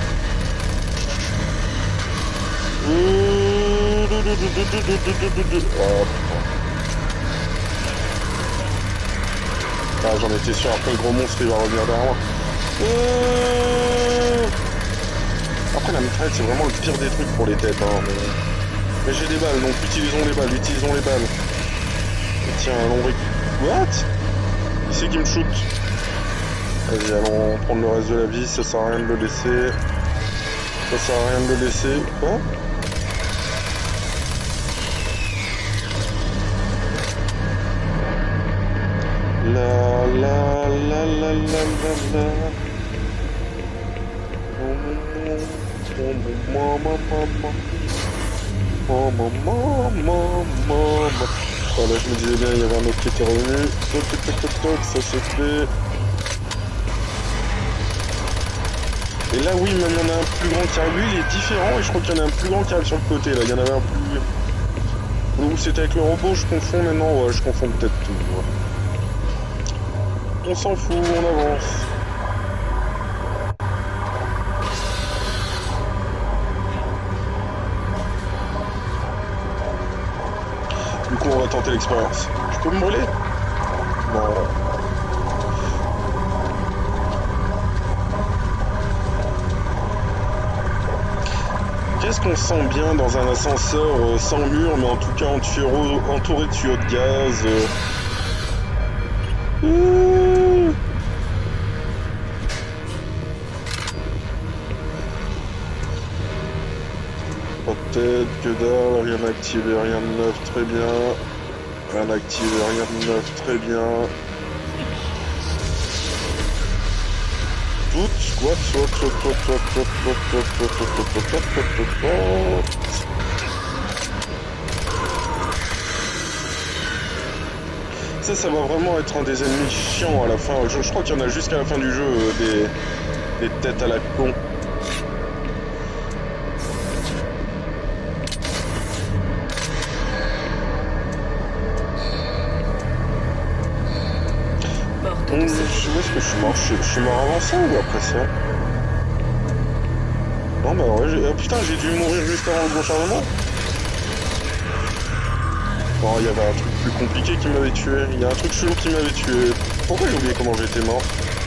A: Ah, j'en étais sûr, après le gros monstre il va revenir derrière moi. Après la mitraillette c'est vraiment le pire des trucs pour les têtes, hein, mais, mais j'ai des balles, donc utilisons les balles, utilisons les balles. Et tiens, allons réc... What? Qui c'est qui me shoot? Vas-y, allons prendre le reste de la vie, ça sert à rien de le laisser. Ça sert à rien de le laisser. Quoi? La la la la la la la. Voilà, je me disais bien, il y avait un autre qui était revenu. Toc toc toc toc toc, ça c'est fait. Et là oui, même il y en a un plus grand qui arrive, lui il est différent et je crois qu'il y en a un plus grand qui arrive sur le côté là, il y en avait un plus... Ou c'était avec le robot, je confonds maintenant, ouais je confonds peut-être tout. Ouais. On s'en fout, on avance. Du coup on va tenter l'expérience. Je peux me brûler? Non. Qu'est-ce qu'on sent bien dans un ascenseur euh, sans mur, mais en tout cas en tuyau, entouré de tuyaux de gaz euh... Mmh. Pas de tête, que dalle, rien activé, rien de neuf, très bien. Rien activé, rien de neuf, très bien. Tout, squat, soit, soit, soit, soit, soit, soit, soit, soit, soit, soit, soit, soit, soit, soit. Ça, ça va vraiment être un des ennemis chiants à la fin. Je, je crois qu'il y en a jusqu'à la fin du jeu euh, des, des têtes à la con. Où est-ce que je suis mort? Je, je suis mort avant ça ou après ça? Non bah ouais, j'ai... Oh, putain, j'ai dû mourir juste avant le gros chargement. Bon, il y avait un truc plus compliqué qui m'avait tué. Il y a un truc chelou qui m'avait tué. Pourquoi j'ai oublié comment j'étais mort?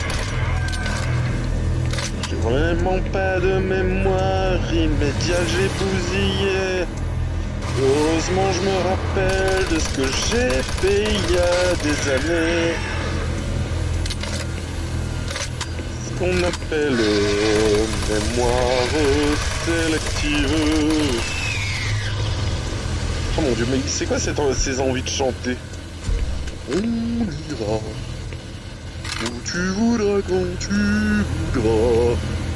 A: J'ai vraiment pas de mémoire immédiate, j'ai bousillé. Heureusement, je me rappelle de ce que j'ai fait il y a des années. qu'on appelle euh, mémoire sélective. Oh mon dieu, mais c'est quoi cette, ces envies de chanter? On ira où tu voudras quand tu voudras.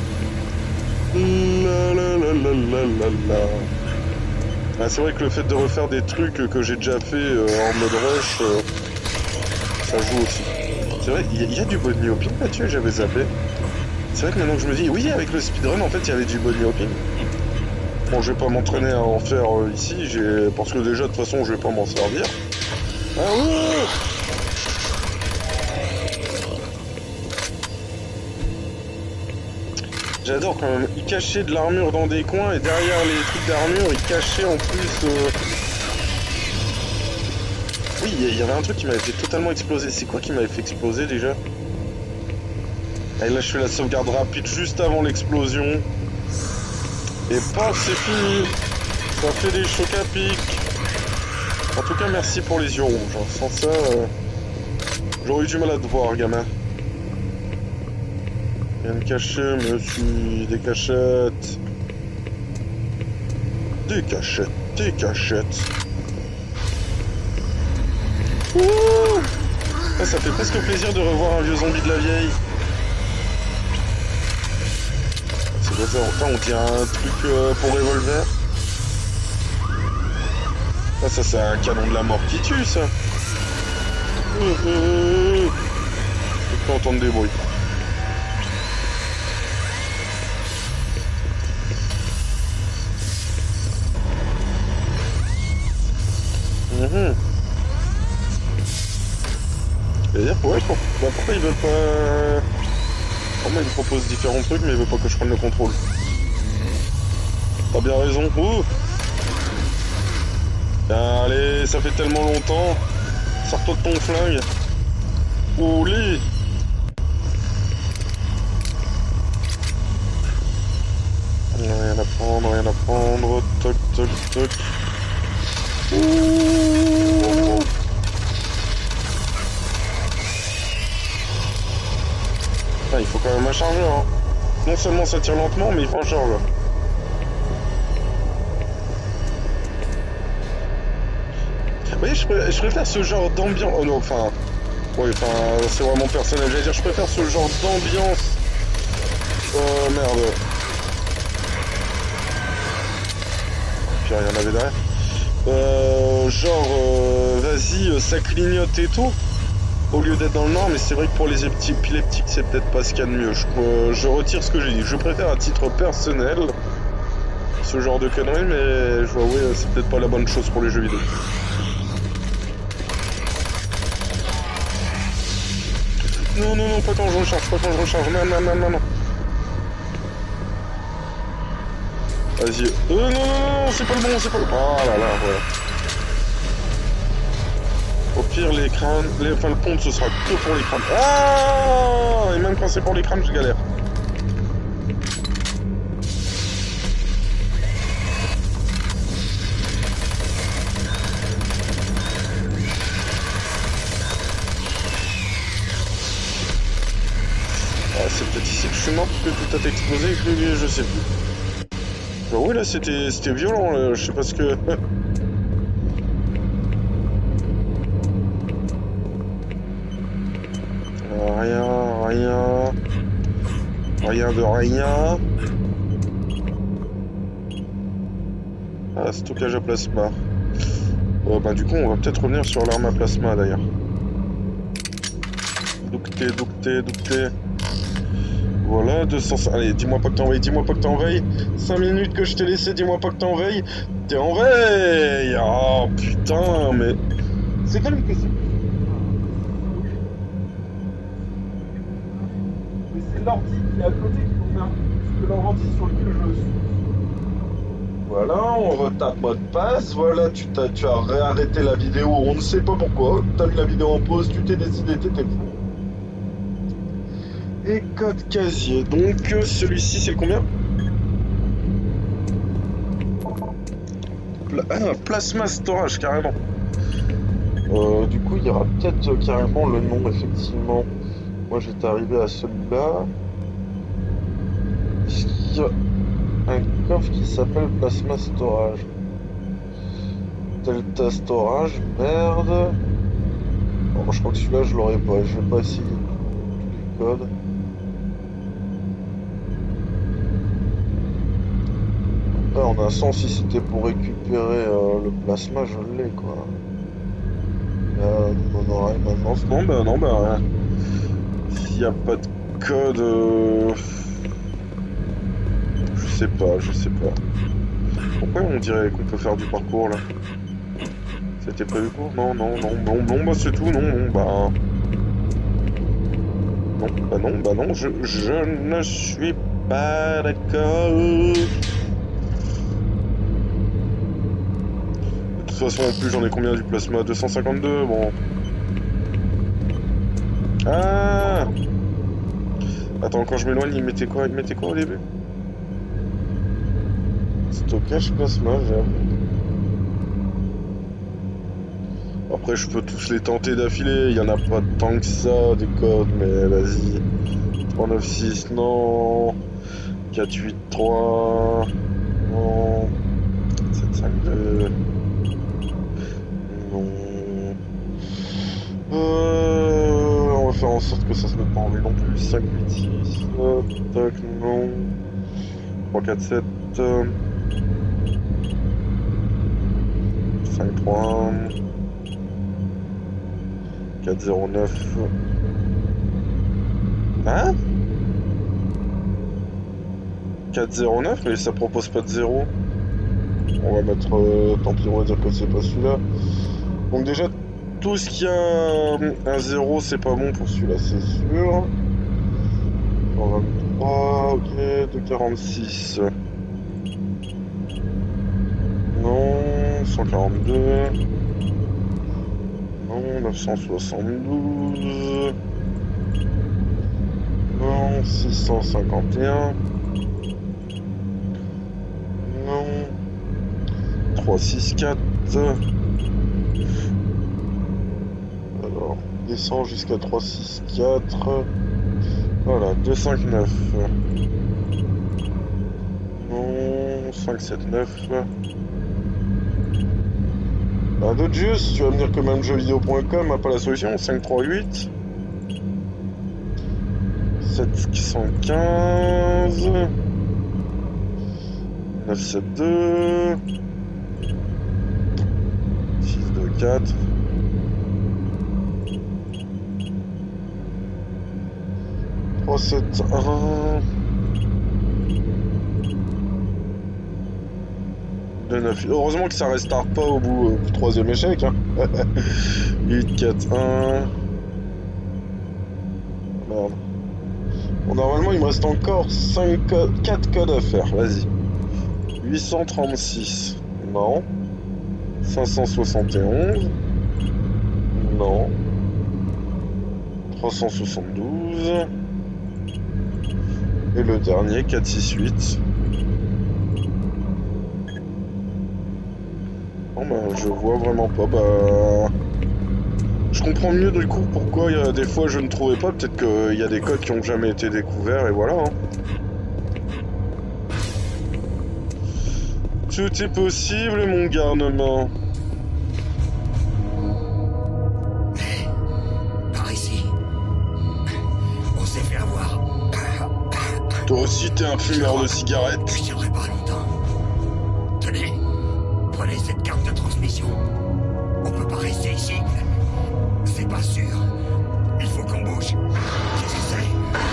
A: La la la la la la la. Ah, c'est vrai que le fait de refaire des trucs que j'ai déjà fait euh, en mode rush, euh, ça joue aussi. C'est vrai, il y, y a du body hopping là-dessus, j'avais zappé. C'est vrai que maintenant que je me dis, oui, avec le speedrun, en fait, il y avait du body hopping. Bon, je vais pas m'entraîner à en faire euh, ici, j'ai parce que déjà, de toute façon, je vais pas m'en servir. Ah ouais. J'adore quand même, il cachait de l'armure dans des coins et derrière les trucs d'armure, il cachait en plus... Euh... Oui, il y avait un truc qui m'avait fait totalement exploser. C'est quoi qui m'avait fait exploser déjà? Et là je fais la sauvegarde rapide juste avant l'explosion. Et paf, c'est fini. Ça fait des chocs à pic. En tout cas, merci pour les yeux rouges. Sans ça, euh... j'aurais eu du mal à te voir, gamin. Rien de caché, monsieur. Des cachettes. Des cachettes, des cachettes. Ouh, ah, ça fait presque plaisir de revoir un vieux zombie de la vieille. C'est quoi ça? Enfin, on dirait un truc euh, pour revolver. Ah, ça c'est un canon de la mort qui tue, ça. Euh, euh, je peux entendre des bruits. Mmh. C'est-à-dire, ouais, pour... bah, pourquoi ils veulent pas... Comment ils me proposent différents trucs, mais ils veulent pas que je prenne le contrôle. T'as bien raison. Ouh. Allez, ça fait tellement longtemps. Sors-toi de ton flingue. Ouli. Rien à prendre, rien à prendre. Toc, toc, toc. Ouh. Ah, il faut quand même un chargeur. Hein. Non seulement ça tire lentement, mais il faut un chargeur. Vous voyez, je, pré je préfère ce genre d'ambiance. Oh non, enfin. Oui, enfin, c'est vraiment personnel. J'allais dire, je préfère ce genre d'ambiance. Oh merde. Puis il y en avait derrière. Euh, genre, euh, vas-y, ça clignote et tout. Au lieu d'être dans le noir, mais c'est vrai que pour les épileptiques, c'est peut-être pas ce qu'il y a de mieux. Je, euh, je retire ce que j'ai dit. Je préfère à titre personnel ce genre de conneries, mais je vois, oui, c'est peut-être pas la bonne chose pour les jeux vidéo. Non, non, non, pas quand je recharge, pas quand je recharge. Non, non, non, non, non. Vas-y. Euh, non, non, non, c'est pas le bon, c'est pas le bon. Oh là là, voilà. Au pire, les crânes, les, enfin le pont, ce sera que pour les crânes. Ah, et même quand c'est pour les crânes, je galère. Ah, c'est peut-être ici que je suis mort parce que tout a explosé et que lui, je sais plus. Bah oui, là, c'était c'était violent, là. Je sais pas ce que... Rien, rien, rien de rien. Ah, stockage à plasma. Euh, bah du coup, on va peut-être revenir sur l'arme à plasma d'ailleurs. Doucté, doucté, doucté. Voilà, deux cents... Allez, dis-moi pas que t'es en veille, dis-moi pas que t'es en veille. cinq minutes que je t'ai laissé, dis-moi pas que t'es en veille. T'es en veille. Oh putain, mais... C'est quand même que c'est... L'ordi qui est à côté qui faut faire que l'ordi sur lequel je suis. Voilà, on retape mot de passe. Voilà, tu, as, tu as réarrêté la vidéo, on ne sait pas pourquoi. Tu as mis la vidéo en pause, tu t'es décidé, t'étais fou. Et code casier. Donc, celui-ci, c'est combien? Pla ah, plasma storage, carrément. Euh, du coup, il y aura peut-être carrément le nom, effectivement. Moi, j'étais arrivé à celui-là. Est-ce qu'il y a un coffre qui s'appelle Plasma Storage? Delta Storage, merde. Bon, je crois que celui-là je l'aurais pas, je vais pas essayer tous les codes. Là, en un sens, si c'était pour récupérer euh, le plasma, je l'ai quoi. Euh, on aura une maintenance. Non, bah non, bah. S'il n'y a pas de code. Euh... Je sais pas, je sais pas. Pourquoi on dirait qu'on peut faire du parcours là? C'était prévu pour? Non, non, non, non, non, bah c'est tout, non, non, bah. Non, bah non, bah non, je, je ne suis pas d'accord. De toute façon, en plus, j'en ai combien du plasma? Deux cent cinquante-deux, bon. Ah! Attends, quand je m'éloigne, il mettait quoi? Il mettait quoi au début? Stockage plasma, j'avoue. Après, je peux tous les tenter d'affilée, il y en a pas tant que ça, des codes, mais vas-y. trois neuf six, non. quatre huit trois, non. sept cinq deux, non. Euh, on va faire en sorte que ça se mette pas en vue non plus. cinq huit six, tac, non. trois quatre sept, cinq trois, quatre zéro neuf. Hein? quatre zéro neuf, mais ça propose pas de zéro. On va mettre... Euh, tant pis, on va dire que c'est pas celui-là. Donc déjà, tout ce qui a un zéro, c'est pas bon pour celui-là, c'est sûr. cent vingt-trois, ok, deux quarante-six. Non, cent quarante-deux. Non, neuf cent soixante-douze. Non, six cent cinquante et un. Non. trois six quatre. Alors, descend jusqu'à trois six quatre. Voilà, deux cinq neuf. Non, cinq sept neuf. Un d'autres juste, tu vas me dire que même jeux vidéo point com n'a pas la solution. cinq trois huit. sept cent quinze. neuf sept deux. six deux quatre. trois sept un. deux neuf. Heureusement que ça restart pas au bout euh, du troisième échec. Hein. huit quatre un. Merde. Bon, normalement, il me reste encore cinq codes, quatre codes à faire. Vas-y. huit cent trente-six. Non. cinq cent soixante et onze. Non. trois cent soixante-douze. Et le dernier, quatre six huit. Bon bah je vois vraiment pas, bah... Je comprends mieux du coup pourquoi il y a des fois je ne trouvais pas, peut-être qu'il y a des codes qui ont jamais été découverts et voilà. Hein. Tout est possible mon garnement.
H: Par ici. On s'est fait avoir.
A: Toi aussi t'es un fumeur de cigarettes.
H: Je tiendrai pas longtemps. Tenez. Prenez cette carte de transmission. On peut pas rester ici. C'est pas sûr. Il faut qu'on bouge. Qu'est-ce que c'est?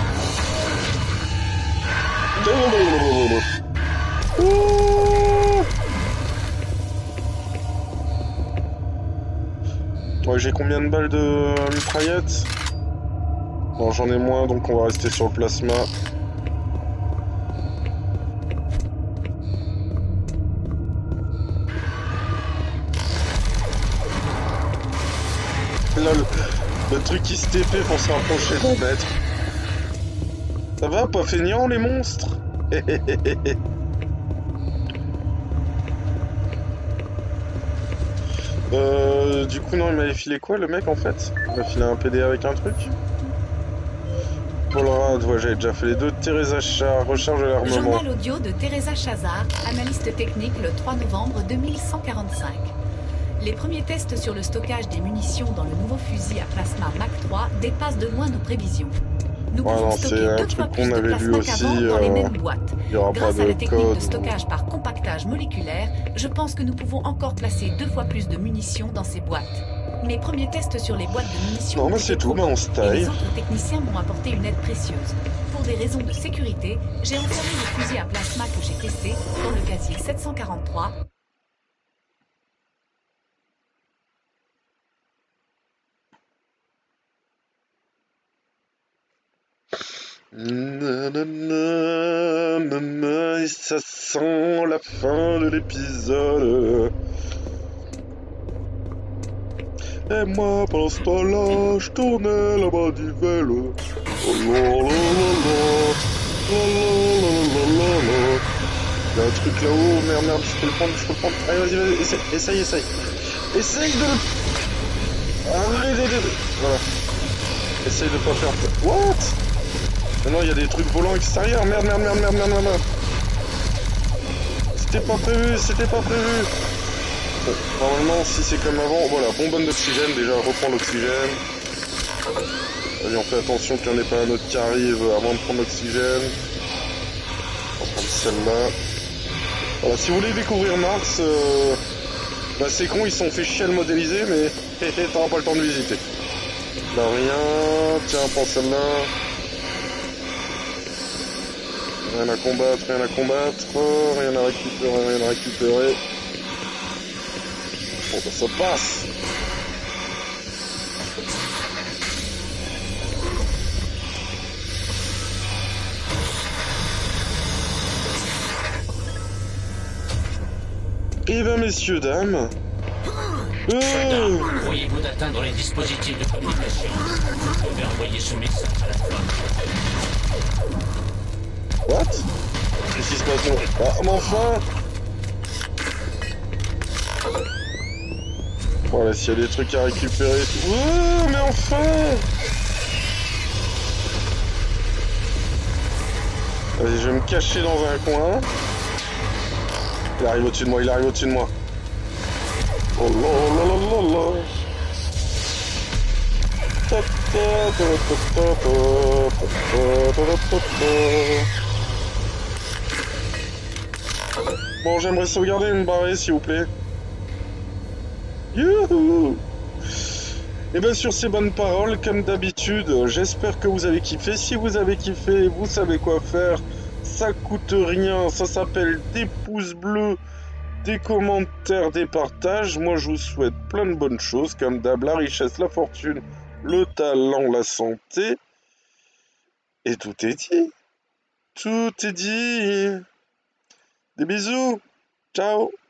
H: Ouais, j'ai combien de balles de mitraillette? Bon, j'en ai moins, donc on va rester sur le plasma. Là, le, le truc qui se T P pour se rapprocher d'un maître. Ça va, pas feignant les monstres? euh, Du coup, non, il m'avait filé quoi le mec en fait? Il m'a filé un P D avec un truc?
A: Paul Rudd, ouais, j'avais déjà fait les deux. Teresa Char, recharge de l'armement.
C: Journal audio de Teresa Chazard, analyste technique le trois novembre deux mille cent quarante-cinq. Les premiers tests sur le stockage des munitions dans le nouveau fusil à plasma Mach trois dépassent de loin nos prévisions. Nous
A: ouais,
C: pouvons
A: non,
C: stocker deux fois plus de plasma qu'avant dans les mêmes boîtes. Grâce à la technique
A: code.
C: de stockage par compactage moléculaire, je pense que nous pouvons encore placer deux fois plus de munitions dans ces boîtes. Mes premiers tests sur les boîtes de munitions
A: non, mais
C: ont
A: c'est
C: été
A: tout, bah on se
C: et
A: taille.
C: les autres techniciens m'ont apporté une aide précieuse. Pour des raisons de sécurité, j'ai enfermé le fusil à plasma que j'ai testé dans le casier sept cent quarante-trois.
A: Nanana, nanana, et ça sent la fin de l'épisode. Et moi, pendant ce temps-là, je tournais la manivelle. Oh là là là là. La la la la la la. Il y a un truc là-haut, merde, merde, je peux le prendre, je peux le prendre. Allez, vas-y, vas-y, essaye, essaye, essaye. Essaye de le... Arrête, arrête, arrête. Voilà. Essaye de pas faire... What? Non, non, il y a des trucs volants extérieurs. Merde, merde, merde, merde, merde, merde. C'était pas prévu, c'était pas prévu. Bon, normalement, si c'est comme avant, voilà, bonbonne d'oxygène, déjà, reprends l'oxygène. Vas-y, on fait attention qu'il n'y en ait pas un autre qui arrive avant de prendre l'oxygène. On va prendre celle-là. Voilà, si vous voulez découvrir Mars, euh, bah c'est con, ils se sont fait chier à le modéliser, mais t'auras pas le temps de visiter. Là, rien, tiens, prends celle-là. Rien à combattre, rien à combattre, rien à récupérer, rien à récupérer. Bon bah ça passe. Eh ben messieurs, dames. Euh...
D: Pourriez-vous d'atteindre les dispositifs de communication? Vous devez envoyer ce message à la fin.
A: What? Qu'est-ce qui se passe? Non. Ah, mais enfin! Voilà, s'il y a des trucs à récupérer... Oh, mais enfin! Vas-y, je vais me cacher dans un coin. Il arrive au-dessus de moi, il arrive au-dessus de moi. Oh là là là là là! Ta ta ta ta ta ta ta ta ta. Bon, j'aimerais sauvegarder et me barrer, s'il vous plaît. Youhou! Et bien, sur ces bonnes paroles, comme d'habitude, j'espère que vous avez kiffé. Si vous avez kiffé, vous savez quoi faire. Ça coûte rien, ça s'appelle des pouces bleus, des commentaires, des partages. Moi, je vous souhaite plein de bonnes choses, comme d'hab, la richesse, la fortune, le talent, la santé. Et tout est dit. Tout est dit. Des bisous. Ciao.